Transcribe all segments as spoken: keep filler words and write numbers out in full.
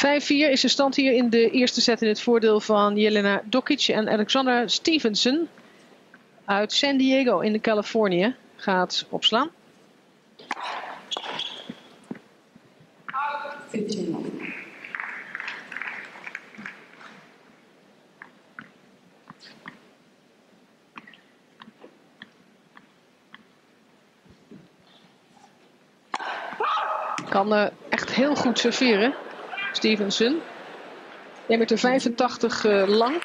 vijf vier is de stand hier in de eerste set in het voordeel van Jelena Dokic en Alexandra Stevenson. Uit San Diego in Californië gaat opslaan. Kan uh, echt heel goed serveren, Stevenson. een meter vijfentachtig uh, lang.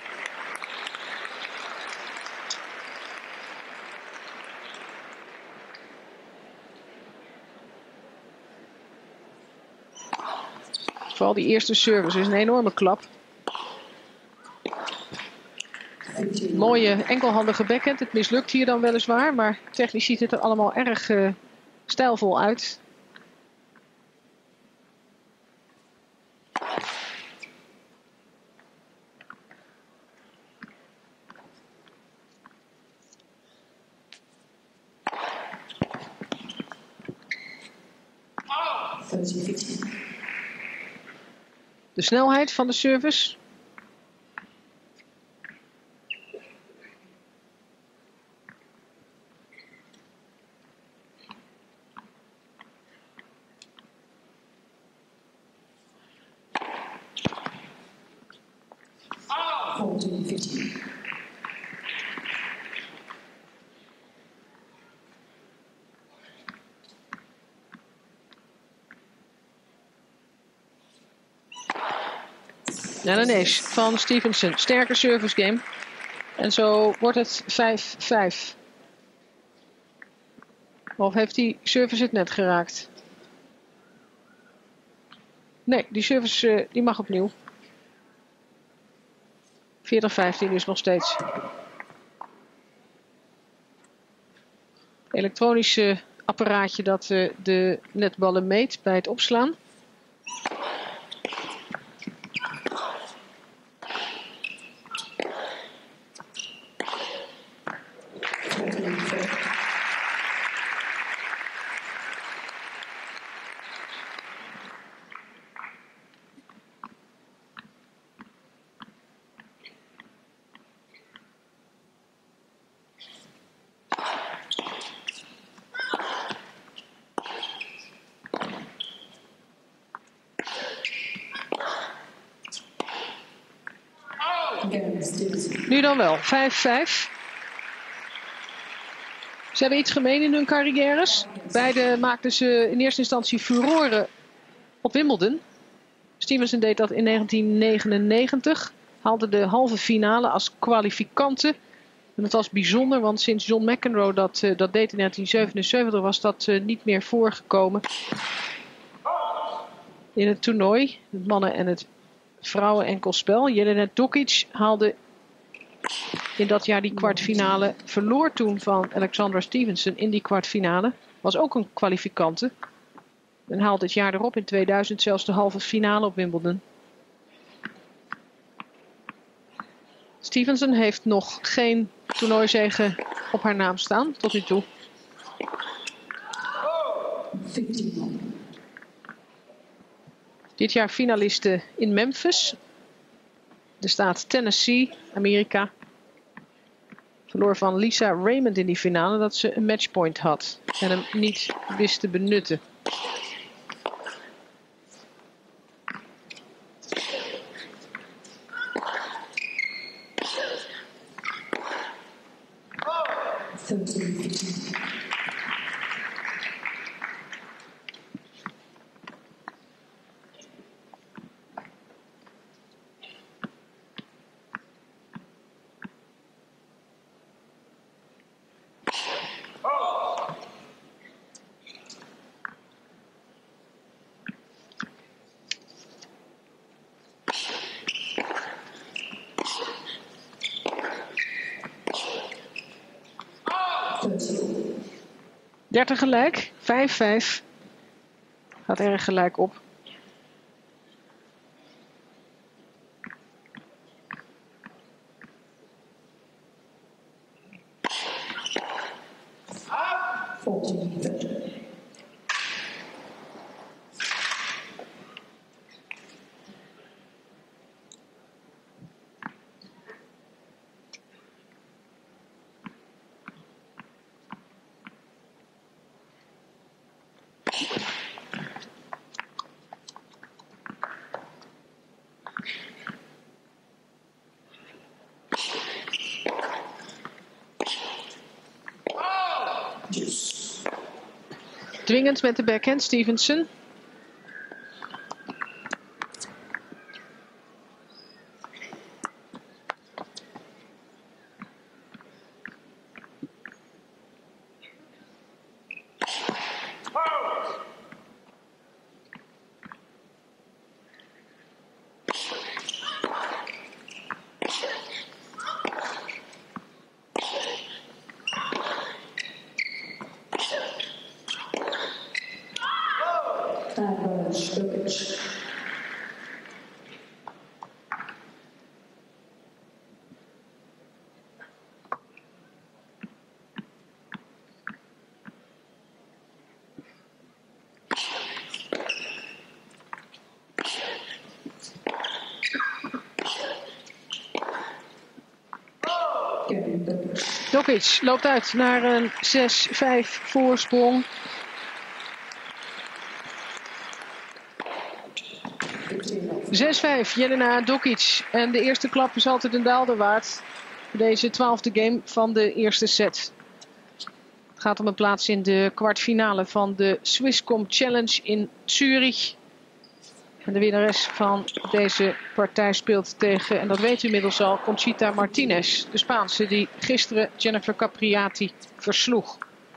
Vooral die eerste service is een enorme klap. Mooie enkelhandige backhand. Het mislukt hier dan weliswaar, maar technisch ziet het er allemaal erg uh, stijlvol uit. De snelheid van de service. En een ace van Stevenson. Sterke service game. En zo wordt het vijf vijf. Of heeft die service het net geraakt? Nee, die service uh, die mag opnieuw. veertig vijftien is nog steeds. Elektronische apparaatje dat uh, de netballen meet bij het opslaan. Nu dan wel, vijf vijf. Ze hebben iets gemeen in hun carrières. Beide maakten ze in eerste instantie furoren op Wimbledon. Stevenson deed dat in negentien negenennegentig. Haalde de halve finale als kwalificante. En dat was bijzonder, want sinds John McEnroe dat, uh, dat deed in negentien zevenenzeventig was dat uh, niet meer voorgekomen. In het toernooi, het mannen- en het vrouwen-enkelspel. Jelena Dokic haalde in dat jaar die kwartfinale. Verloor toen van Alexandra Stevenson in die kwartfinale. Was ook een kwalificante. En haalde het jaar erop in tweeduizend zelfs de halve finale op Wimbledon. Stevenson heeft nog geen toernooizege op haar naam staan tot nu toe. Dit jaar finaliste in Memphis. De staat Tennessee, Amerika. Verloor van Lisa Raymond in die finale dat ze een matchpoint had. En hem niet wist te benutten. dertig gelijk, vijf vijf. Gaat erg gelijk op. Dwingend met de backhand, Stevenson. Dokic loopt uit naar een zes vijf voorsprong. zes vijf, Jelena Dokic. En de eerste klap is altijd een daalder waard. Deze twaalfde game van de eerste set. Het gaat om een plaats in de kwartfinale van de Swisscom Challenge in Zurich. En de winnares van deze partij speelt tegen, en dat weet u inmiddels al, Conchita Martinez. De Spaanse die gisteren Jennifer Capriati versloeg.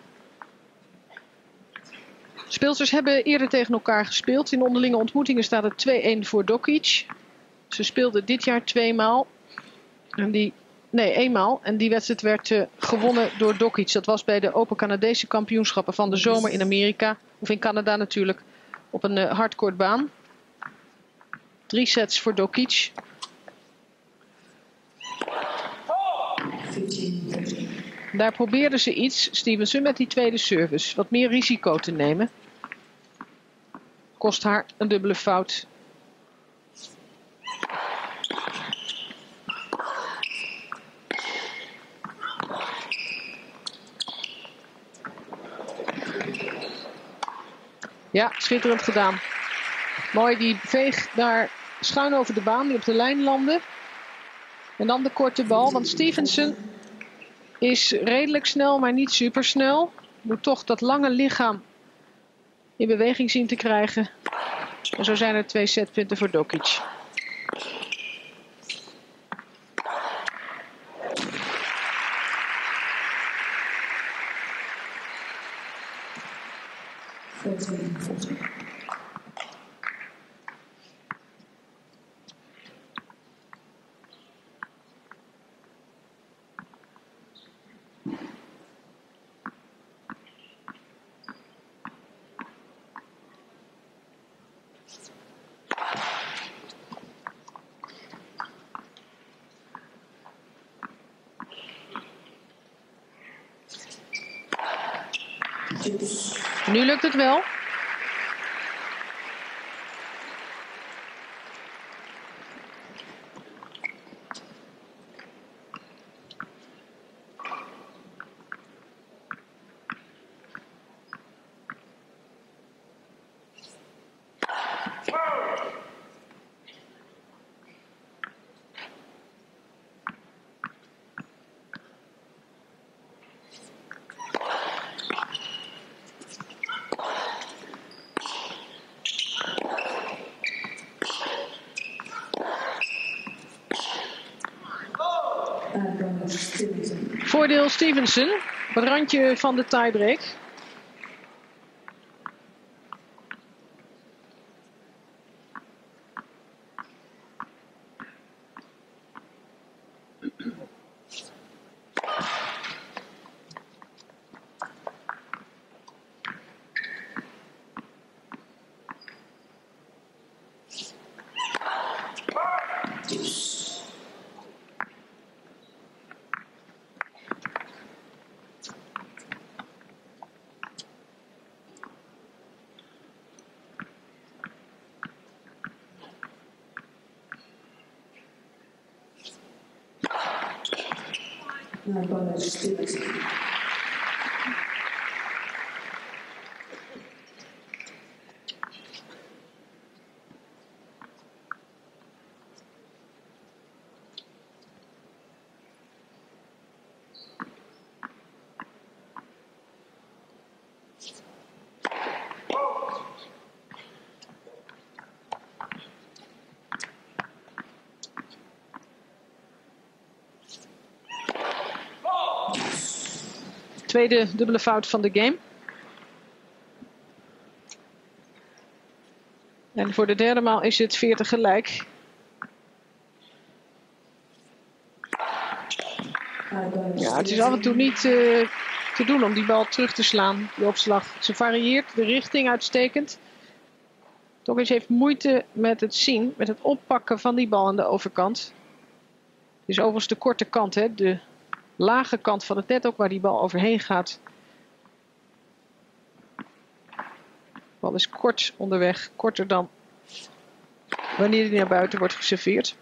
Speelsters hebben eerder tegen elkaar gespeeld. In onderlinge ontmoetingen staat het twee-een voor Dokic. Ze speelden dit jaar tweemaal. En die, nee, eenmaal. En die wedstrijd werd uh, gewonnen door Dokic. Dat was bij de Open Canadese kampioenschappen van de zomer in Amerika. Of in Canada natuurlijk. Op een uh, hardcourtbaan. Drie sets voor Dokic. Daar probeerden ze iets, Stevenson, met die tweede service. Wat meer risico te nemen. Kost haar een dubbele fout. Ja, schitterend gedaan. Mooi, die veeg daar schuin over de baan, die op de lijn landde. En dan de korte bal, want Stevenson is redelijk snel, maar niet supersnel. Moet toch dat lange lichaam in beweging zien te krijgen. En zo zijn er twee setpunten voor Dokic. Nu lukt het wel. Voordeel Stevenson. Op het randje van de tiebreak. Tweede dubbele fout van de game. En voor de derde maal is het veertig gelijk. Ja, het is af en toe niet uh, te doen om die bal terug te slaan, die opslag. Ze varieert de richting uitstekend. Tokic heeft moeite met het zien, met het oppakken van die bal aan de overkant. Het is overigens de korte kant, hè? De lage kant van het net ook waar die bal overheen gaat. De bal is kort onderweg, korter dan wanneer die naar buiten wordt geserveerd.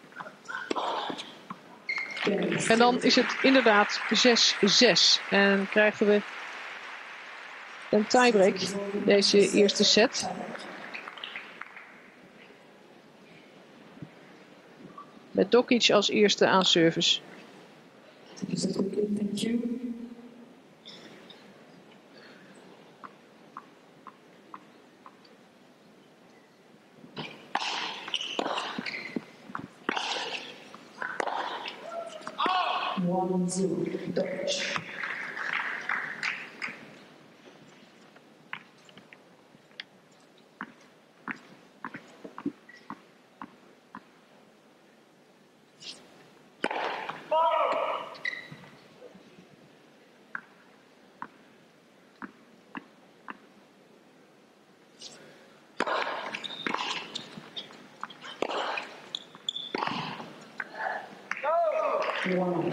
En dan is het inderdaad zes zes. En krijgen we een tiebreak deze eerste set. Met Tokic als eerste aan service. one zero Dutch. One.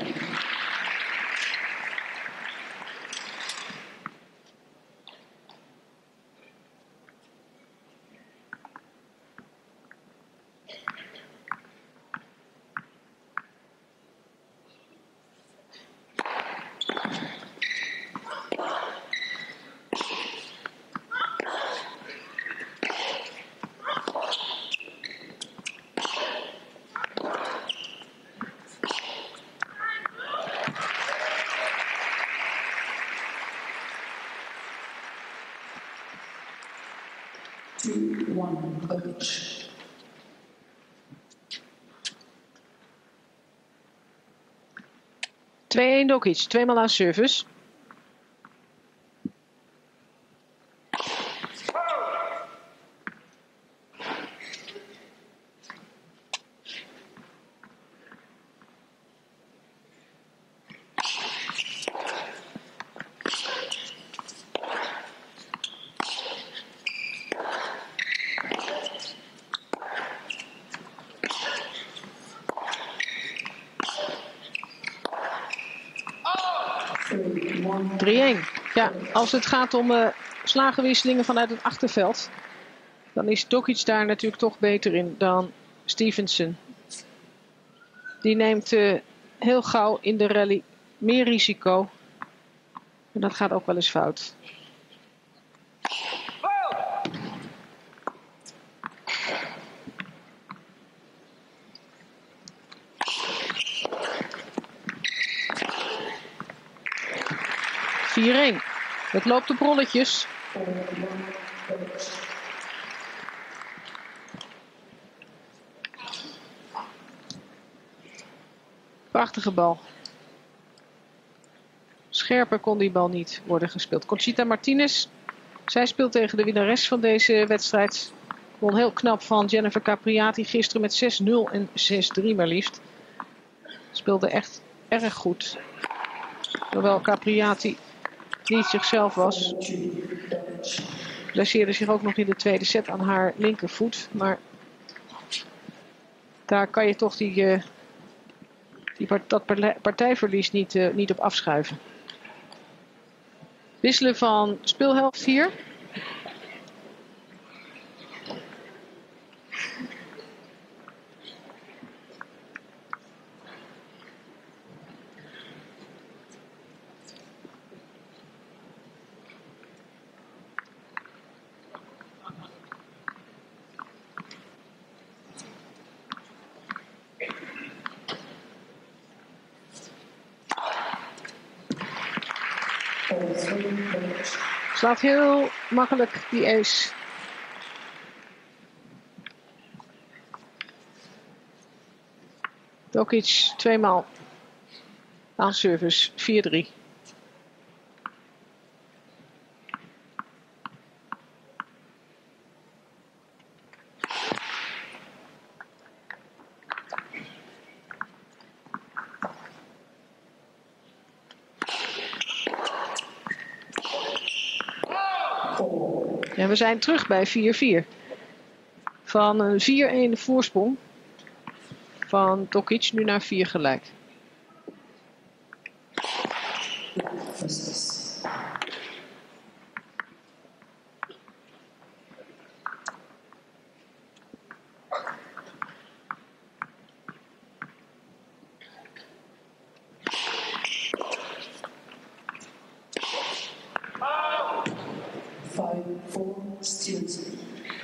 two one Dutch. twee een Tokic, tweemaal aan service. drie een. Ja, als het gaat om uh, slagenwisselingen vanuit het achterveld, dan is Tokic daar natuurlijk toch beter in dan Stevenson. Die neemt uh, heel gauw in de rally meer risico. En dat gaat ook wel eens fout. vier een. Het loopt op rolletjes. Prachtige bal. Scherper kon die bal niet worden gespeeld. Conchita Martinez. Zij speelt tegen de winnares van deze wedstrijd. Won heel knap van Jennifer Capriati gisteren met zes nul en zes drie maar liefst. Speelde echt erg goed. Hoewel Capriati niet zichzelf was. Blesseerde zich ook nog in de tweede set aan haar linkervoet. Maar daar kan je toch die, uh, die part dat partijverlies niet, uh, niet op afschuiven. Wisselen van speelhelft hier. Slaat heel makkelijk die ace. Tokic tweemaal aan service, vier drie. four. En we zijn terug bij vier vier. Van een vier-een voorsprong van Tokic nu naar vier gelijk. Versus. Five, four, Stevenson.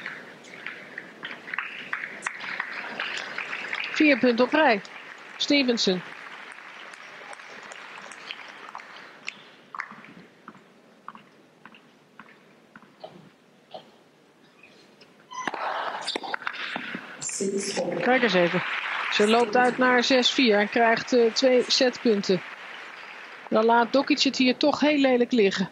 Vier punten op rij. Stevenson. Six, four. Kijk eens even. Ze loopt uit naar zes vier en krijgt uh, twee setpunten. Dan laat Dokic het hier toch heel lelijk liggen.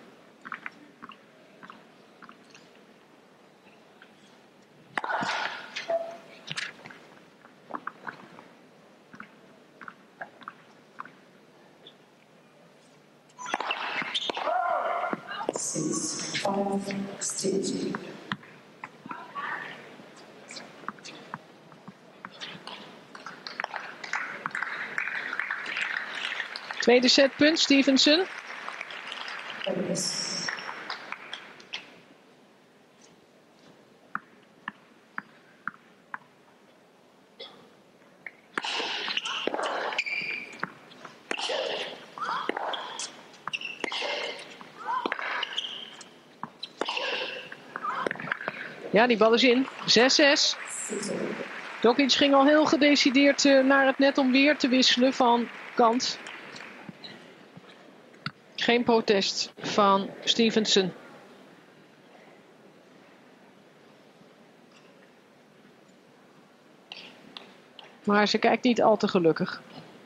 Six, five, Stevenson. Tweede setpunt, Stevenson. Yes. Ja, die bal is in. zes zes. Dokic ging al heel gedecideerd uh, naar het net om weer te wisselen van kant. Geen protest van Stevenson. Maar ze kijkt niet al te gelukkig.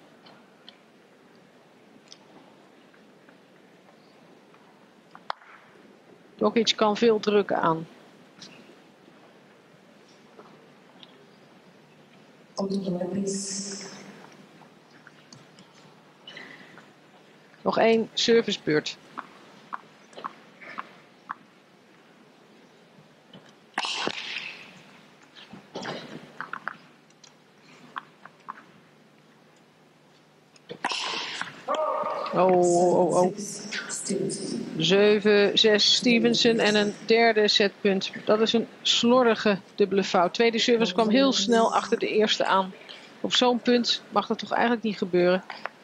Dokic kan veel druk aan. Nog één servicebeurt. Oh, oh, oh, oh. zeven zes Stevenson en een derde setpunt. Dat is een slordige dubbele fout. Tweede service kwam heel snel achter de eerste aan. Op zo'n punt mag dat toch eigenlijk niet gebeuren.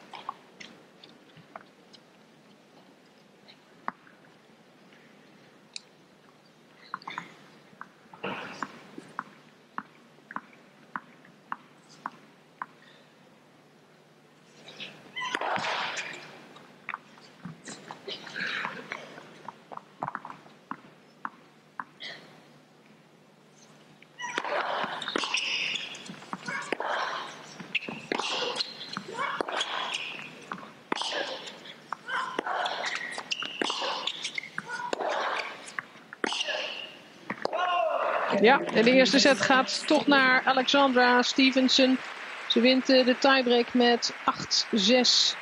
Ja, en de eerste set gaat toch naar Alexandra Stevenson. Ze wint uh, de tiebreak met acht zes.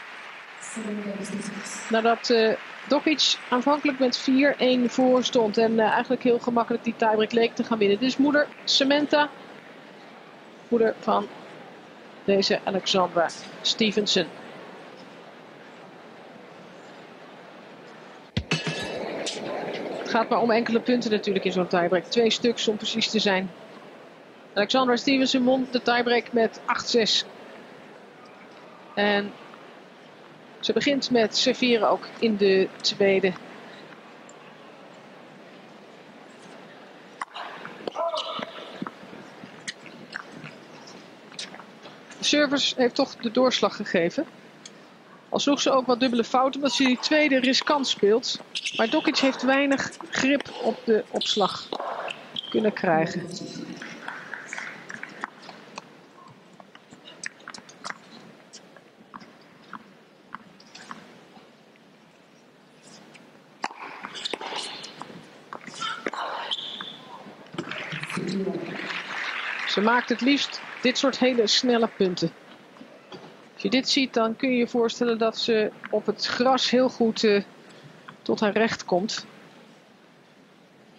Nadat uh, Dokic aanvankelijk met vier-een voor stond. En uh, eigenlijk heel gemakkelijk die tiebreak leek te gaan winnen. Dus moeder Samantha. Moeder van deze Alexandra Stevenson. Het gaat maar om enkele punten natuurlijk in zo'n tiebreak. Twee stuks om precies te zijn. Alexandra Stevenson won de tiebreak met acht zes. En ze begint met serveren ook in de tweede. De service heeft toch de doorslag gegeven. Al sloeg ze ook wat dubbele fouten, omdat ze die tweede riskant speelt. Maar Dokic heeft weinig grip op de opslag kunnen krijgen. Ze maakt het liefst dit soort hele snelle punten. Als je dit ziet, dan kun je je voorstellen dat ze op het gras heel goed uh, tot haar recht komt.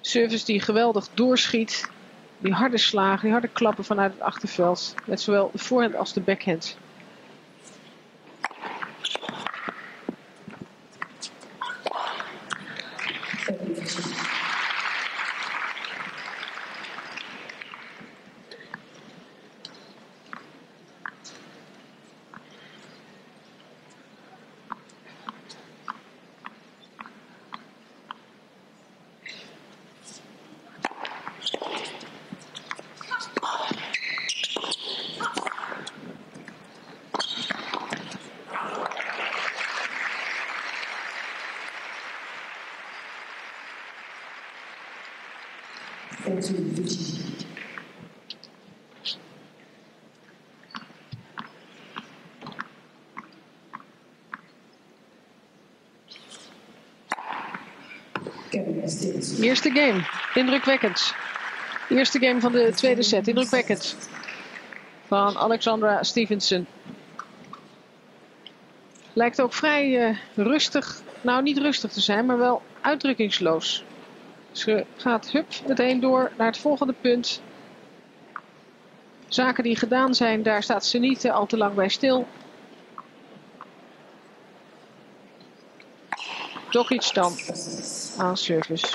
Service die geweldig doorschiet. Die harde slagen, die harde klappen vanuit het achterveld. Met zowel de voorhand als de backhand. fourteen fifteen. Eerste game, indrukwekkend. Eerste game van de tweede set, indrukwekkend. Van Alexandra Stevenson. Lijkt ook vrij uh, rustig, nou niet rustig te zijn, maar wel uitdrukkingsloos. Ze gaat hup meteen door naar het volgende punt. Zaken die gedaan zijn, daar staat ze niet al te lang bij stil. Dokic dan aan service.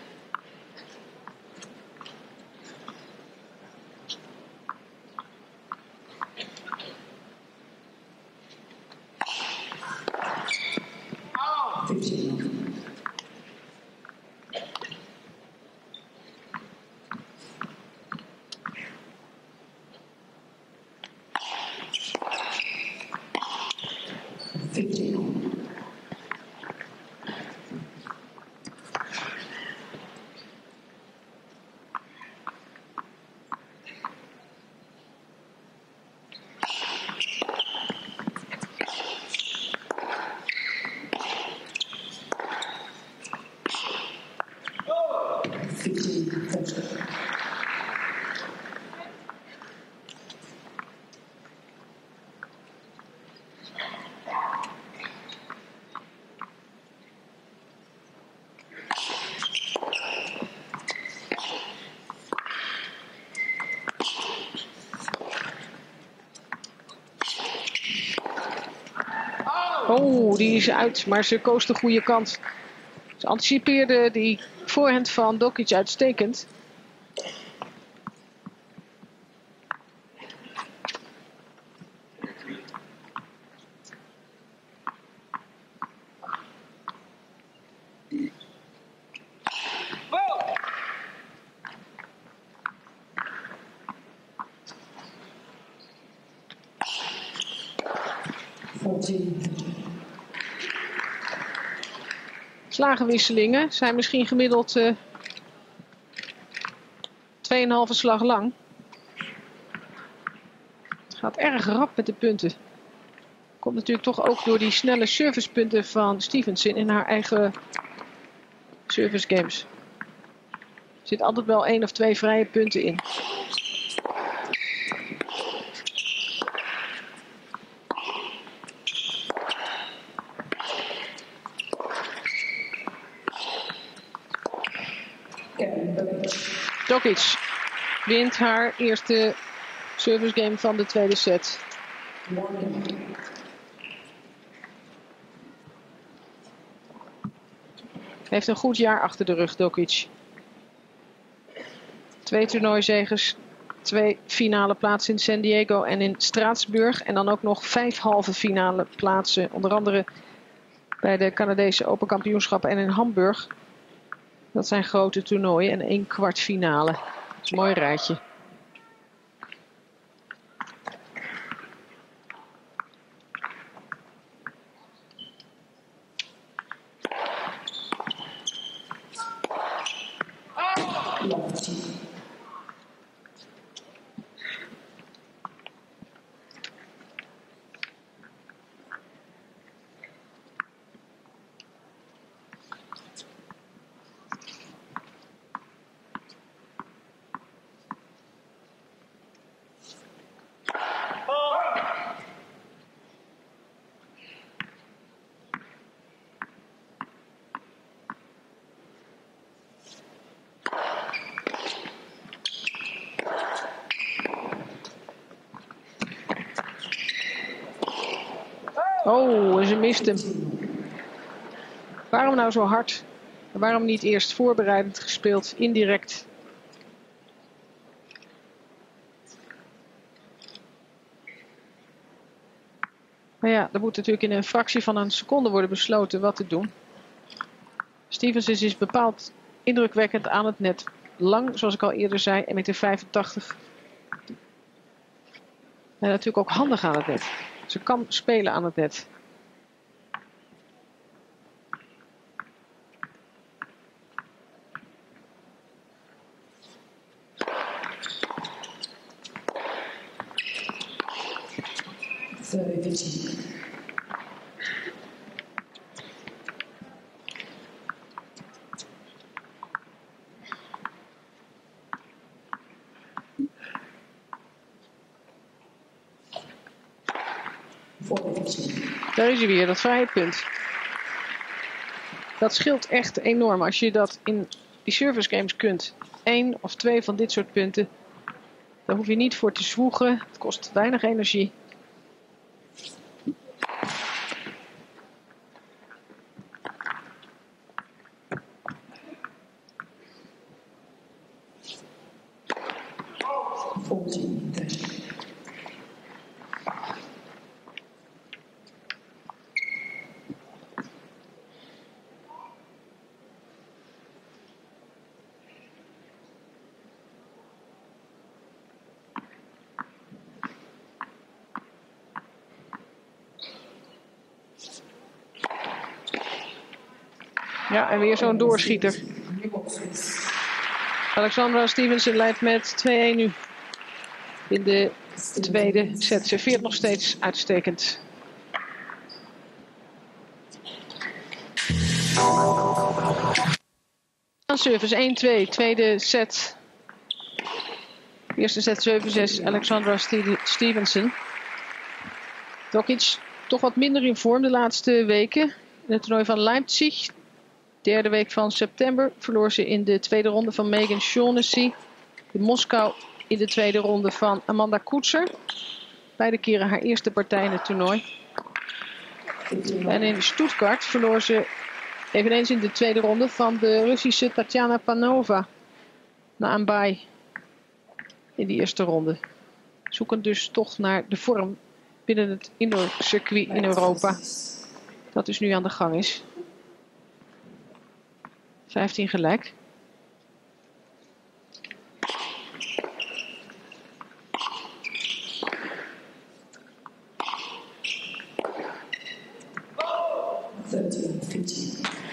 Oh, die is uit, maar ze koos de goede kant. Ze anticipeerde die voorhand van Dokic uitstekend. Slagenwisselingen zijn misschien gemiddeld uh, twee komma vijf slag lang. Het gaat erg rap met de punten. Komt natuurlijk toch ook door die snelle servicepunten van Stevenson in haar eigen service games. Er zit altijd wel één of twee vrije punten in. Dokic wint haar eerste service game van de tweede set. Heeft een goed jaar achter de rug, Dokic. Twee toernooizegers, twee finale plaatsen in San Diego en in Straatsburg. En dan ook nog vijf halve finale plaatsen. Onder andere bij de Canadese Open Kampioenschappen en in Hamburg. Dat zijn grote toernooien en één kwartfinale. Dat is een mooi rijtje. Oh, en ze mist hem. Waarom nou zo hard? Waarom niet eerst voorbereidend gespeeld, indirect? Maar ja, er moet natuurlijk in een fractie van een seconde worden besloten wat te doen. Stevenson is bepaald indrukwekkend aan het net. Lang, zoals ik al eerder zei, één meter vijfentachtig. En natuurlijk ook handig aan het net. Ze kan spelen aan het net. Daar is hij weer, dat vrije punt. Dat scheelt echt enorm als je dat in die service games kunt. Eén of twee van dit soort punten. Daar hoef je niet voor te zwoegen. Het kost weinig energie. Ja, en weer zo'n doorschieter. Alexandra Stevenson leidt met twee-een nu. In de tweede set. Ze veert nog steeds uitstekend. Service één twee. Tweede set. Eerste set zeven zes. Alexandra Stevenson. Tokic toch wat minder in vorm de laatste weken. In het toernooi van Leipzig. Derde week van september verloor ze in de tweede ronde van Megan Shaughnessy. In Moskou in de tweede ronde van Amanda Koetser. Beide keren haar eerste partij in het toernooi. En in Stuttgart verloor ze eveneens in de tweede ronde van de Russische Tatjana Panova. Na een bye in die eerste ronde. Zoeken dus toch naar de vorm binnen het indoorcircuit in Europa. Dat dus nu aan de gang is. vijftien gelijk. thirteen fifteen.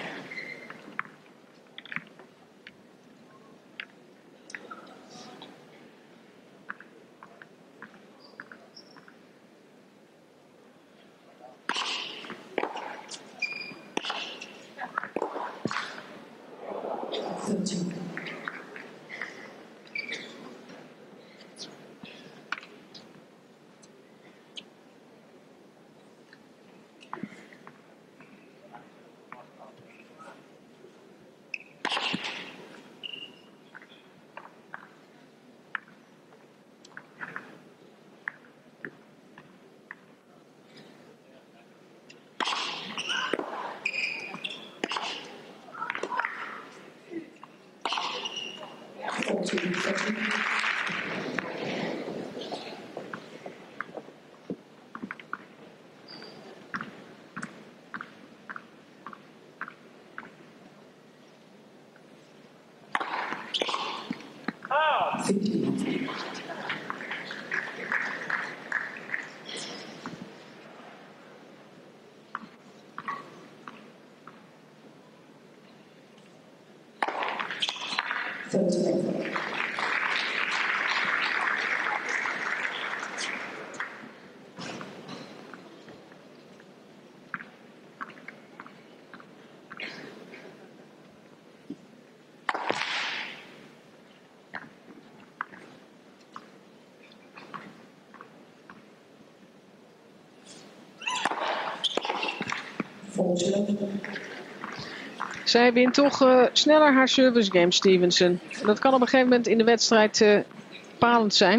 Zij wint toch uh, sneller haar service game, Stevenson. Dat kan op een gegeven moment in de wedstrijd uh, bepalend zijn.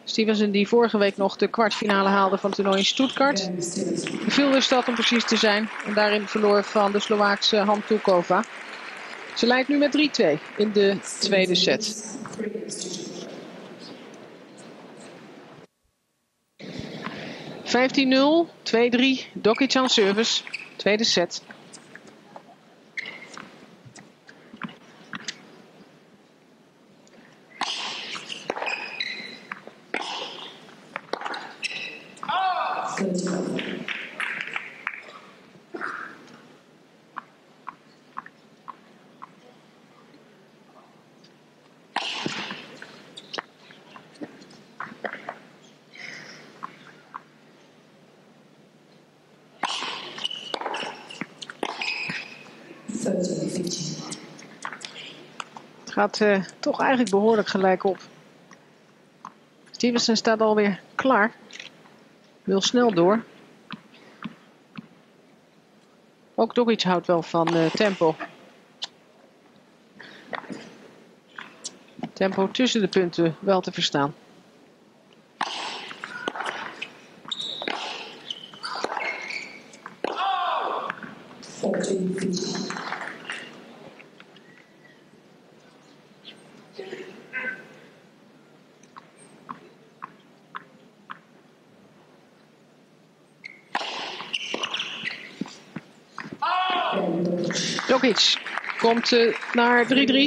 Stevenson die vorige week nog de kwartfinale haalde van het toernooi in Stuttgart. Gary Stevenson. Veel de stad om precies te zijn. En daarin verloor van de Slovaakse Hantuchova. Ze leidt nu met drie twee in de tweede set. vijftien nul, twee drie, Dokic aan service. Tweede set. Het gaat uh, toch eigenlijk behoorlijk gelijk op. Stevenson staat alweer klaar. Wil snel door. Ook Dokic houdt wel van uh, tempo. Tempo tussen de punten wel te verstaan. Dokic komt uh, naar drie drie.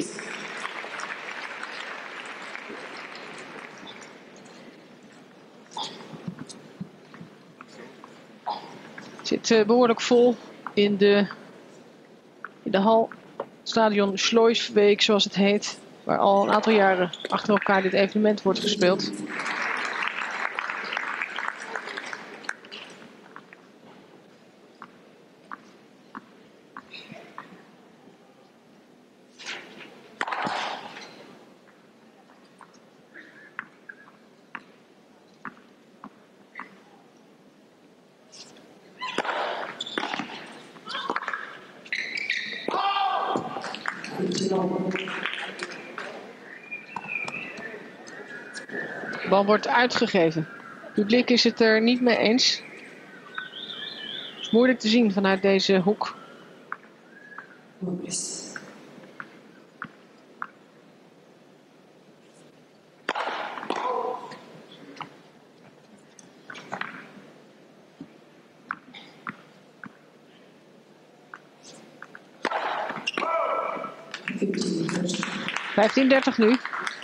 Het zit uh, behoorlijk vol in de, in de hal. Stadion Schleusweek zoals het heet. Waar al een aantal jaren achter elkaar dit evenement wordt gespeeld. De bal wordt uitgegeven. Het publiek is het er niet mee eens. Het is moeilijk te zien vanuit deze hoek. vijftien dertig nu.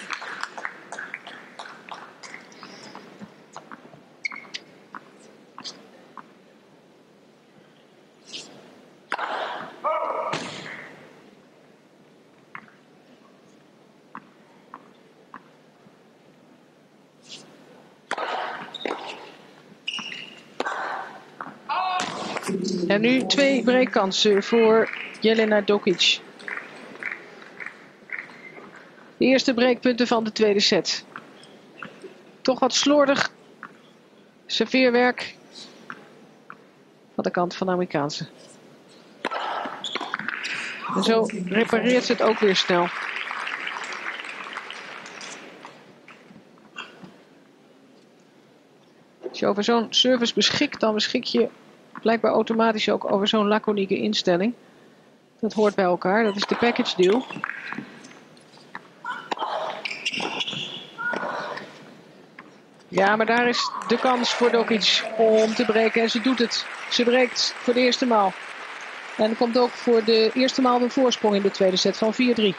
En nu twee breakkansen voor Jelena Dokic. De eerste breakpunten van de tweede set. Toch wat slordig serveerwerk van de kant van de Amerikaanse. En zo repareert ze het ook weer snel. Als je over zo'n service beschikt, dan beschik je blijkbaar automatisch ook over zo'n laconieke instelling. Dat hoort bij elkaar, dat is de package deal. Ja, maar daar is de kans voor Dokic om te breken. En ze doet het. Ze breekt voor de eerste maal. En er komt ook voor de eerste maal een voorsprong in de tweede set van vier drie.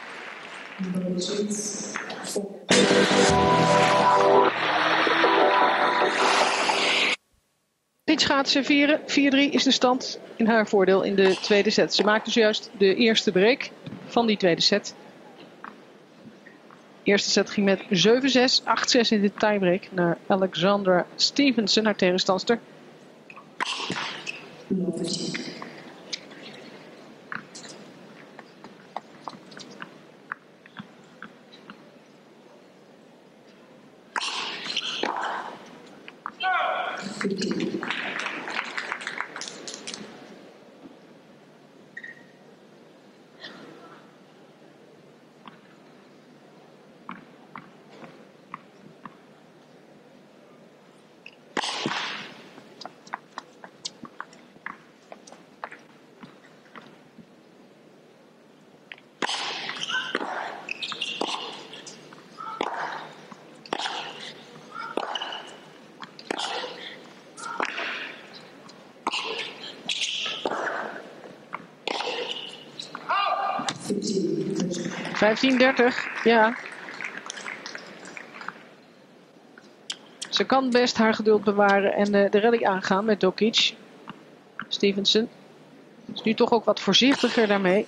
Dit gaat ze vieren. vier drie is de stand in haar voordeel in de tweede set. Ze maakte zojuist de eerste break van die tweede set. De eerste set ging met zeven zes, acht zes in de tiebreak naar Alexandra Stevenson, haar tegenstandster. vijftien dertig, ja. Ze kan best haar geduld bewaren en uh, de rally aangaan met Dokic. Stevenson is nu toch ook wat voorzichtiger daarmee.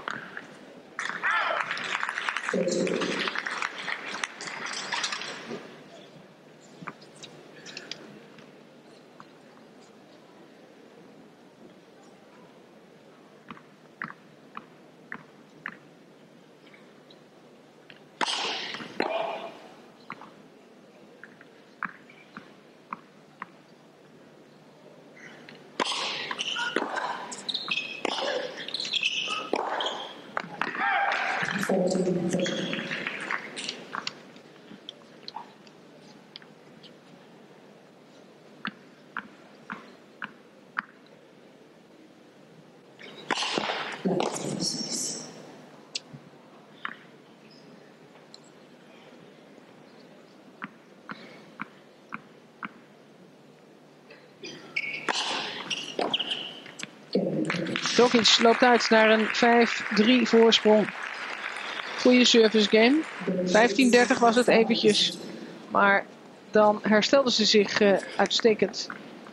Dokic loopt uit naar een vijf drie voorsprong. Goede service game. vijftien dertig was het eventjes. Maar dan herstelde ze zich uh, uitstekend.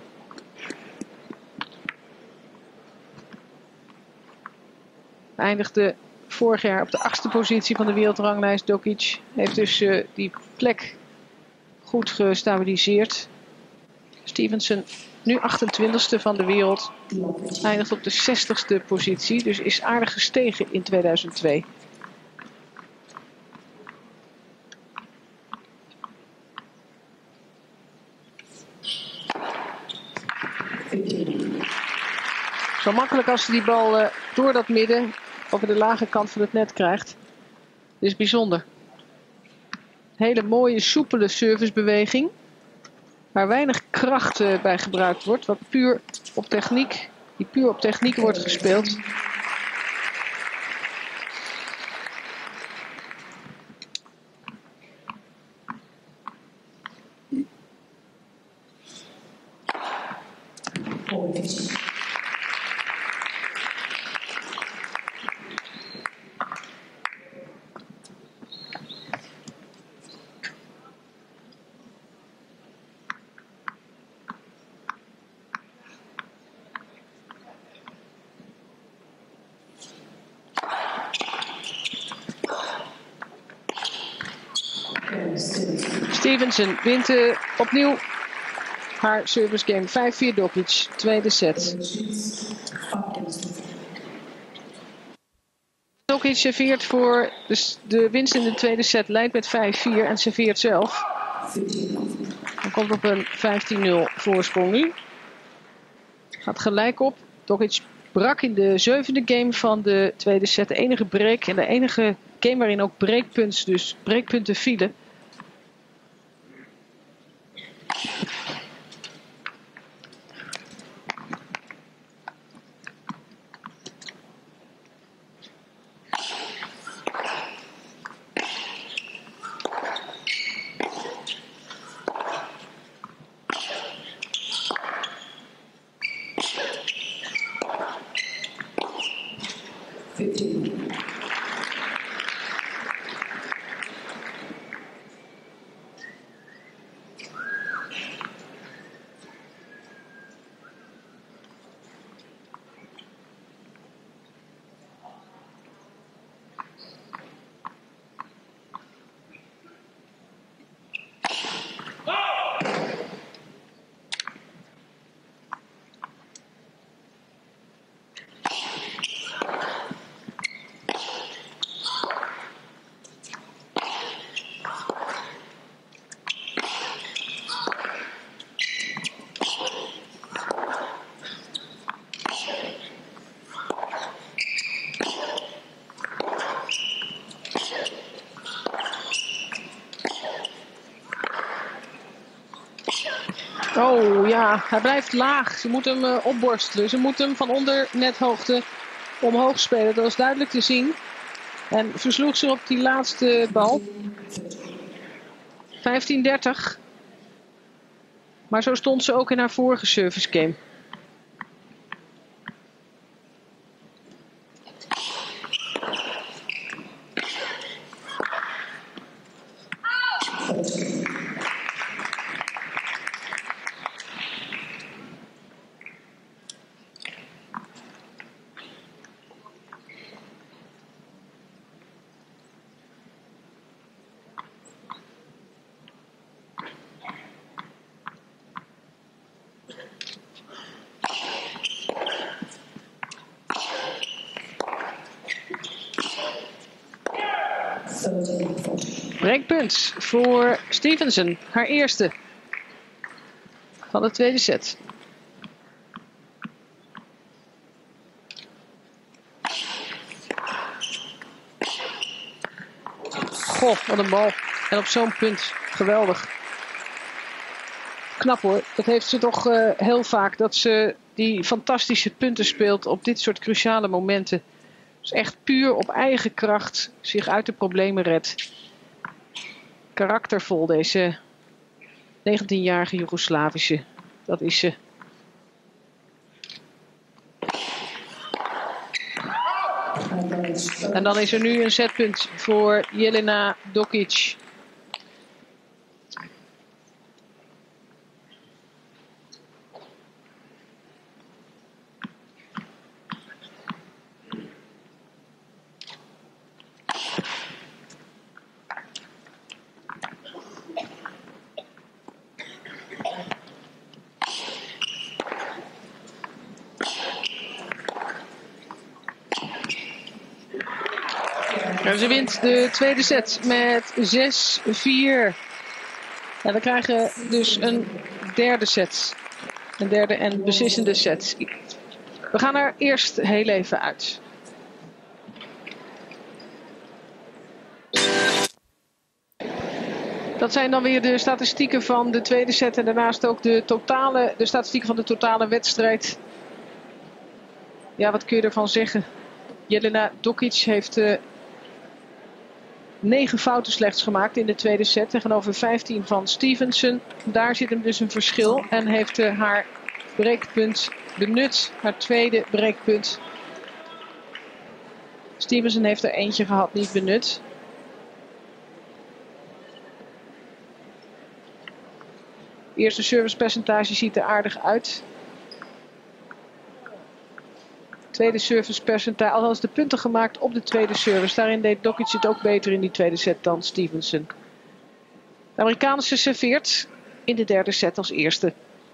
Eindigde vorig jaar op de achtste positie van de wereldranglijst. Dokic heeft dus uh, die plek goed gestabiliseerd. Stevenson nu achtentwintigste van de wereld. Eindigt op de zestigste positie. Dus is aardig gestegen in tweeduizend twee. Zo makkelijk als ze die bal uh, door dat midden over de lage kant van het net krijgt. Dit is bijzonder. Hele mooie, soepele servicebeweging. Waar weinig kracht uh, bij gebruikt wordt. Wat puur op techniek, die puur op techniek wordt gespeeld. Stevenson wint uh, opnieuw haar service game. vijf vier Dokic, tweede set. Dokic serveert voor de, de winst in de tweede set, leidt met vijf vier en serveert zelf. Dan komt op een vijftien nul voorsprong nu. Gaat gelijk op. Dokic brak in de zevende game van de tweede set. De enige break en de enige game waarin ook breakpunten, dus breakpunten vielen. Oh ja, hij blijft laag. Ze moet hem uh, opborstelen. Ze moet hem van onder nethoogte omhoog spelen. Dat was duidelijk te zien. En versloeg ze op die laatste bal. vijftien dertig. Maar zo stond ze ook in haar vorige service game. thirteen forty. Breekpunt voor Stevenson. Haar eerste van de tweede set. Goh, wat een bal. En op zo'n punt. Geweldig. Knap hoor. Dat heeft ze toch uh, heel vaak. Dat ze die fantastische punten speelt op dit soort cruciale momenten. Dus echt puur op eigen kracht zich uit de problemen redt. Karaktervol deze negentienjarige Joegoslavische. Dat is ze. En dan is er nu een setpunt voor Jelena Dokic. En ze wint de tweede set met zes vier. En we krijgen dus een derde set. Een derde en beslissende set. We gaan er eerst heel even uit. Dat zijn dan weer de statistieken van de tweede set. En daarnaast ook de, totale, de statistieken van de totale wedstrijd. Ja, wat kun je ervan zeggen? Jelena Dokic heeft uh, negen fouten slechts gemaakt in de tweede set. Tegenover vijftien van Stevenson. Daar zit hem dus een verschil. En heeft uh, haar breekpunt benut. Haar tweede breekpunt. Stevenson heeft er eentje gehad, niet benut. Het eerste servicepercentage ziet er aardig uit. Tweede servicepercentage, althans de punten gemaakt op de tweede service. Daarin deed Dokic het ook beter in die tweede set dan Stevenson. De Amerikaanse serveert in de derde set als eerste.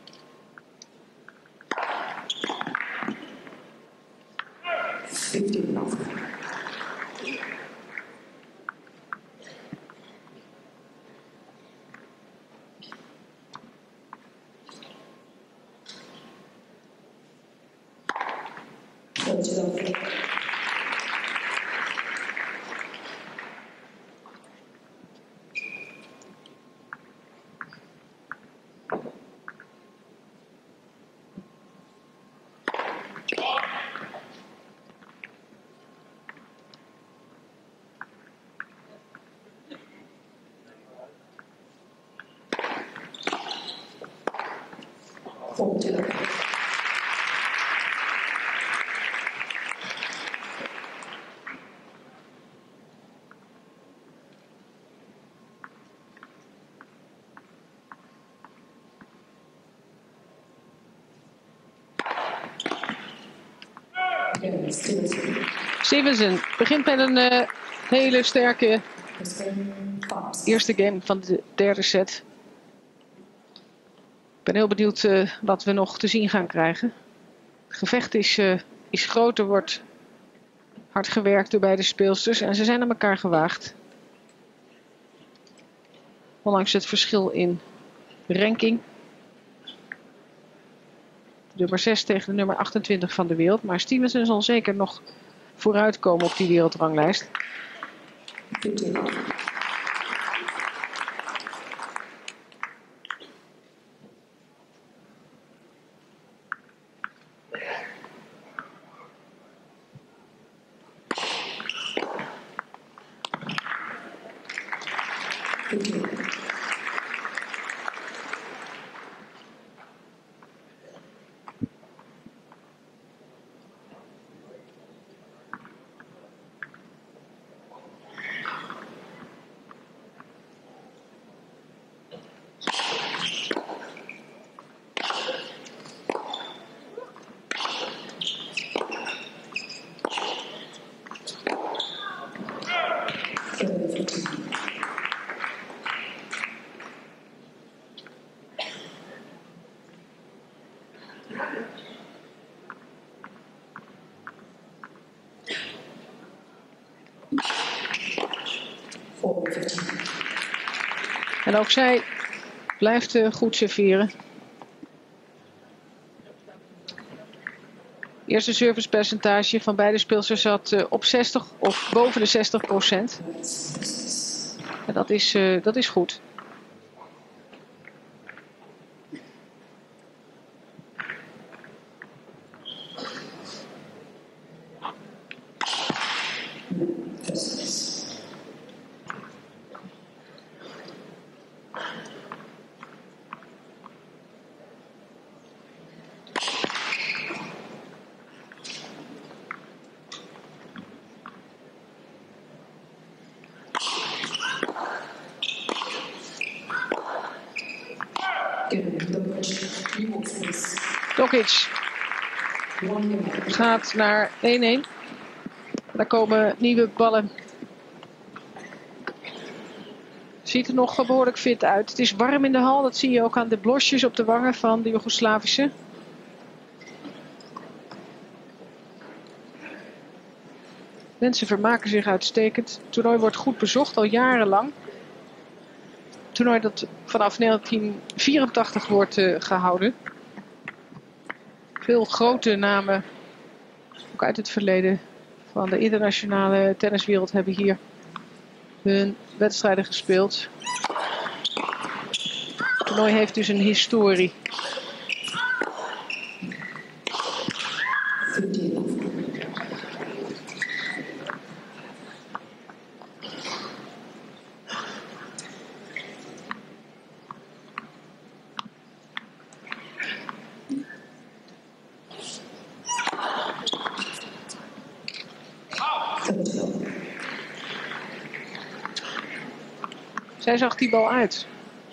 Stevenson begint met een uh, hele sterke eerste game van de derde set. Ik ben heel benieuwd uh, wat we nog te zien gaan krijgen. Het gevecht is, uh, is groter, wordt hard gewerkt door beide speelsters. En ze zijn aan elkaar gewaagd. Ondanks het verschil in ranking. De nummer zes tegen de nummer achtentwintig van de wereld. Maar Stevenson zal zeker nog vooruitkomen op die wereldranglijst. En ook zij blijft uh, goed serveren. Eerste servicepercentage van beide speelsters zat uh, op zestig of boven de zestig procent. En dat is, uh, dat is goed. Tokic gaat naar één-één. Daar komen nieuwe ballen. Ziet er nog behoorlijk fit uit. Het is warm in de hal. Dat zie je ook aan de blosjes op de wangen van de Joegoslavische. Mensen vermaken zich uitstekend. Het toernooi wordt goed bezocht, al jarenlang. Het toernooi dat vanaf negentien vierentachtig wordt uh, gehouden. Veel grote namen, ook uit het verleden van de internationale tenniswereld, hebben hier hun wedstrijden gespeeld. Het toernooi heeft dus een historie. Zij zag die bal uit.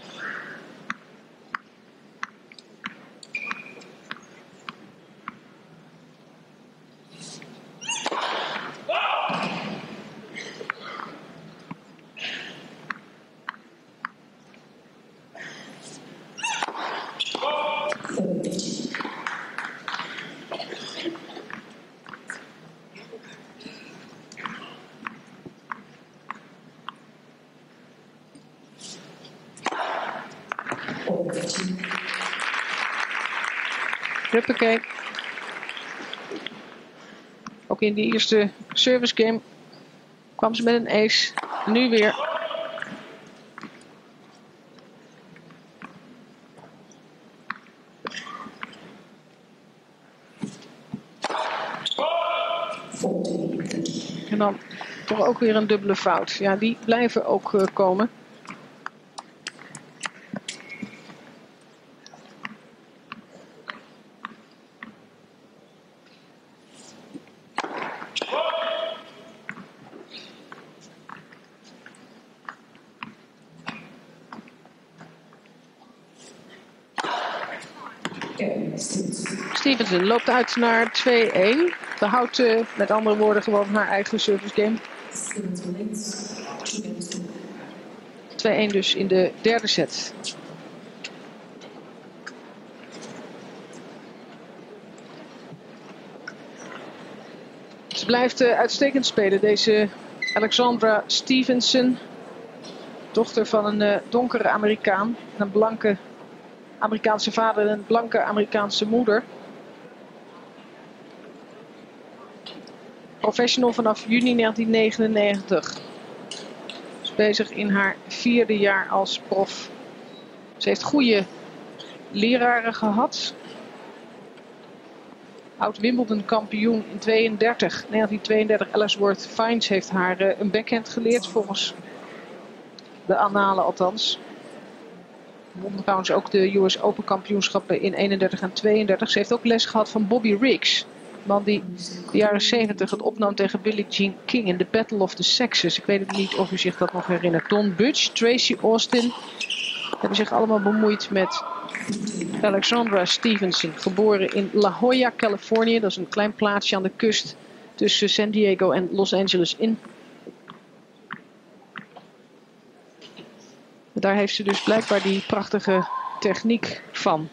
Huppakee. Ook in die eerste service game kwam ze met een ace. Nu weer. En dan toch ook weer een dubbele fout. Ja, die blijven ook uh, komen. Stevenson loopt uit naar twee-één. Behoudt uh, met andere woorden gewoon haar eigen service game. twee-één dus in de derde set. Ze blijft uh, uitstekend spelen, deze Alexandra Stevenson. Dochter van een uh, donkere Amerikaan. Een blanke Amerikaanse vader en een blanke Amerikaanse moeder. Professional vanaf juni negentien negenennegentig. Is bezig in haar vierde jaar als prof. Ze heeft goede leraren gehad. Oud Wimbledon kampioen in tweeëndertig, negentien tweeëndertig. Ellsworth Fines heeft haar uh, een backhand geleerd, volgens de annalen althans. Won trouwens ook de U S Open kampioenschappen in eenendertig en tweeëndertig. Ze heeft ook les gehad van Bobby Riggs. Man die de jaren zeventig het opnam tegen Billie Jean King in de Battle of the Sexes. Ik weet het niet of u zich dat nog herinnert. Don Budge, Tracy Austin hebben zich allemaal bemoeid met Alexandra Stevenson. Geboren in La Jolla, Californië. Dat is een klein plaatsje aan de kust tussen San Diego en Los Angeles in. Daar heeft ze dus blijkbaar die prachtige techniek van.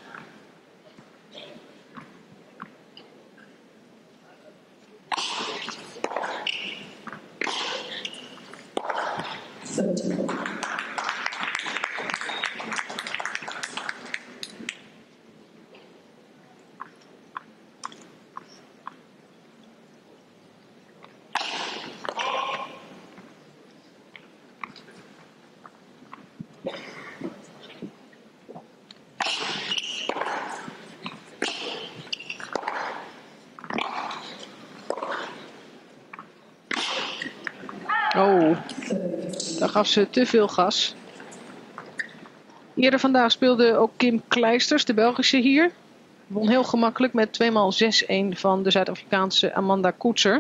Daar gaf ze te veel gas. Eerder vandaag speelde ook Kim Kleisters, de Belgische hier. Won heel gemakkelijk met tweemaal zes-een van de Zuid-Afrikaanse Amanda Koetser.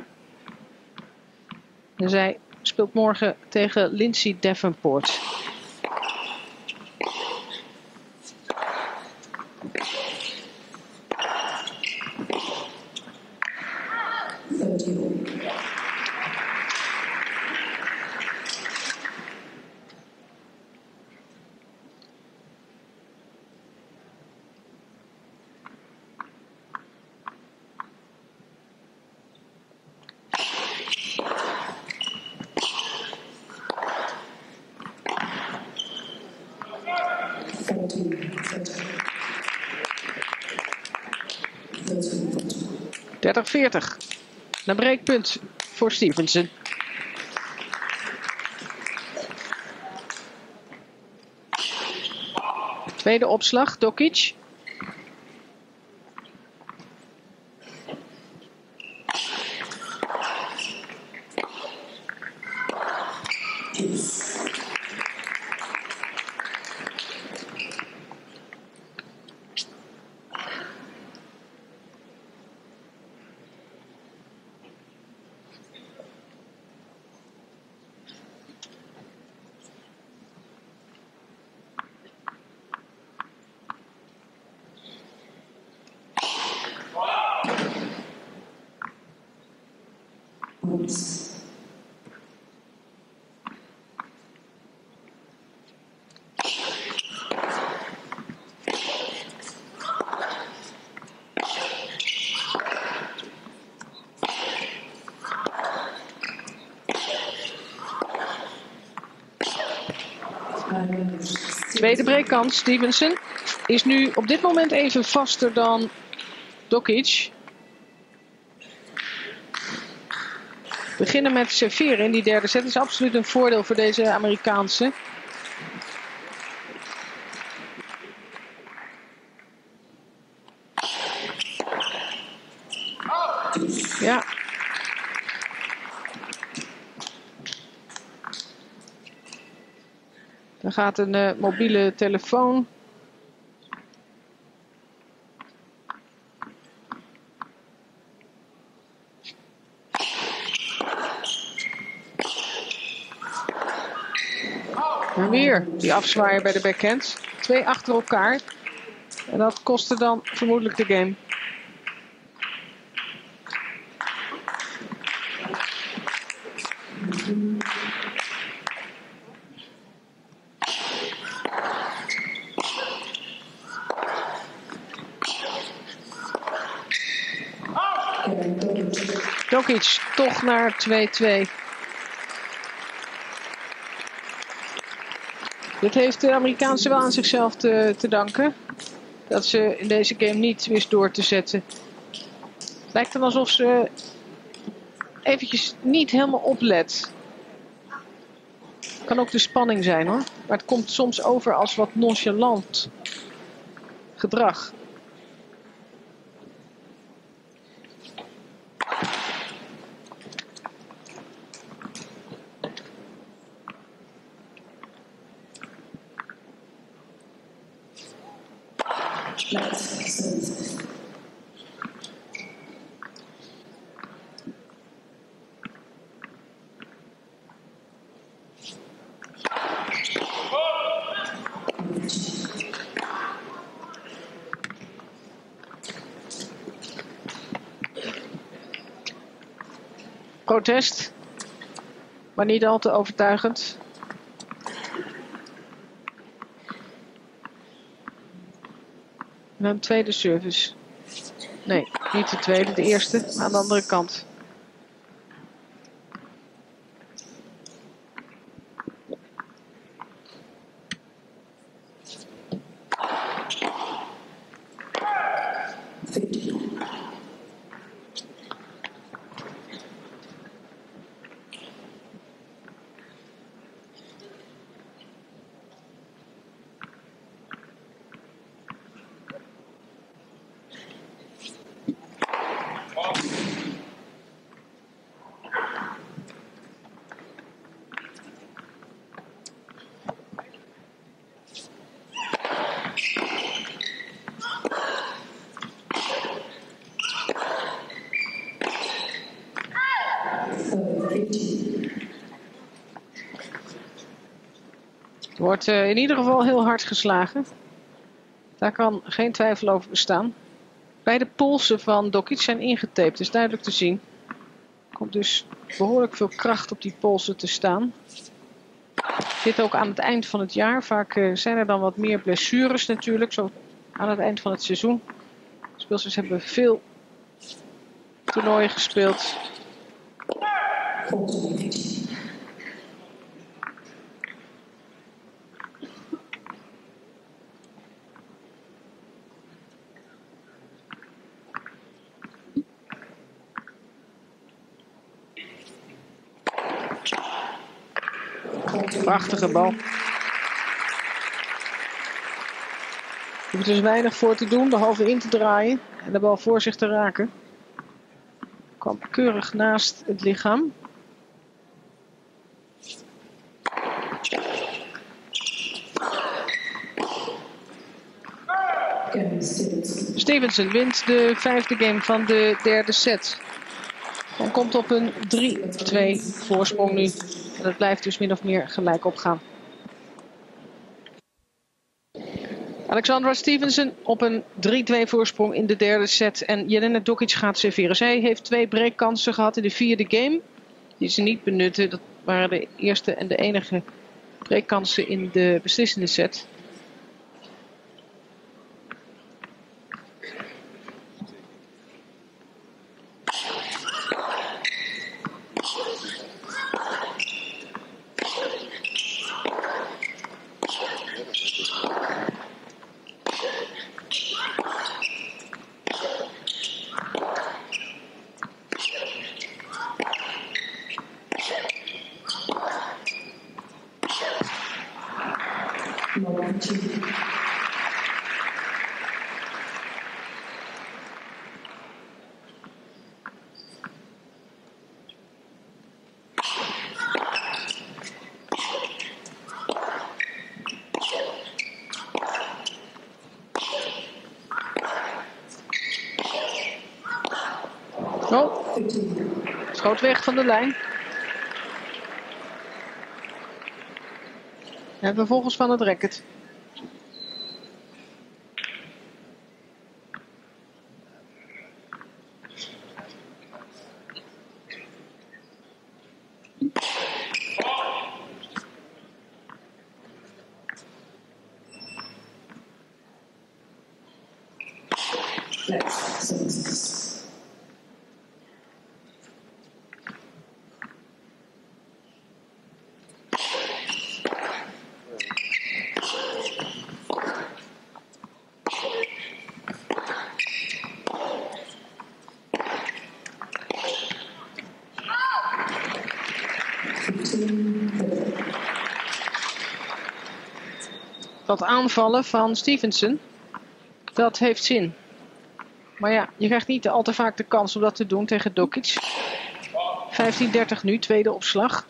En zij speelt morgen tegen Lindsay Davenport. dertig veertig. Een breekpunt voor Stevenson. Tweede opslag, Dokic. Tweede breakkans, Stevenson is nu op dit moment even vaster dan Dokic. Beginnen met serveren in die derde set is absoluut een voordeel voor deze Amerikaanse. Ja. Dan gaat een uh, mobiele telefoon. En weer die afzwaaier bij de backhand. Twee achter elkaar. En dat kostte dan vermoedelijk de game. Dokic toch naar twee-twee. Dit heeft de Amerikaanse wel aan zichzelf te, te danken. Dat ze in deze game niet wist door te zetten. Het lijkt dan alsof ze eventjes niet helemaal oplet. Kan ook de spanning zijn hoor. Maar het komt soms over als wat nonchalant gedrag. Protest, maar niet al te overtuigend. En een tweede service. Nee, niet de tweede, de eerste aan de andere kant. Wordt uh, in ieder geval heel hard geslagen. Daar kan geen twijfel over bestaan. Beide polsen van Dokic zijn ingetaped, dat is duidelijk te zien. Er komt dus behoorlijk veel kracht op die polsen te staan. Dit ook aan het eind van het jaar. Vaak uh, zijn er dan wat meer blessures natuurlijk, zo aan het eind van het seizoen. De speelsters hebben veel toernooien gespeeld. Prachtige bal. Er hoeft dus weinig voor te doen, behalve in te draaien en de bal voor zich te raken. Kwam keurig naast het lichaam. Stevenson wint de vijfde game van de derde set. Dan komt op een drie twee voorsprong nu. En het blijft dus min of meer gelijk opgaan. Alexandra Stevenson op een drie twee voorsprong in de derde set. En Jelena Dokic gaat serveren. Zij heeft twee breakkansen gehad in de vierde game. Die ze niet benutten. Dat waren de eerste en de enige breakkansen in de beslissende set. Oh, schoot weg van de lijn. En vervolgens van het racket. Dat aanvallen van Stevenson, dat heeft zin. Maar ja, je krijgt niet al te vaak de kans om dat te doen tegen Dokic. vijftien dertig nu, tweede opslag.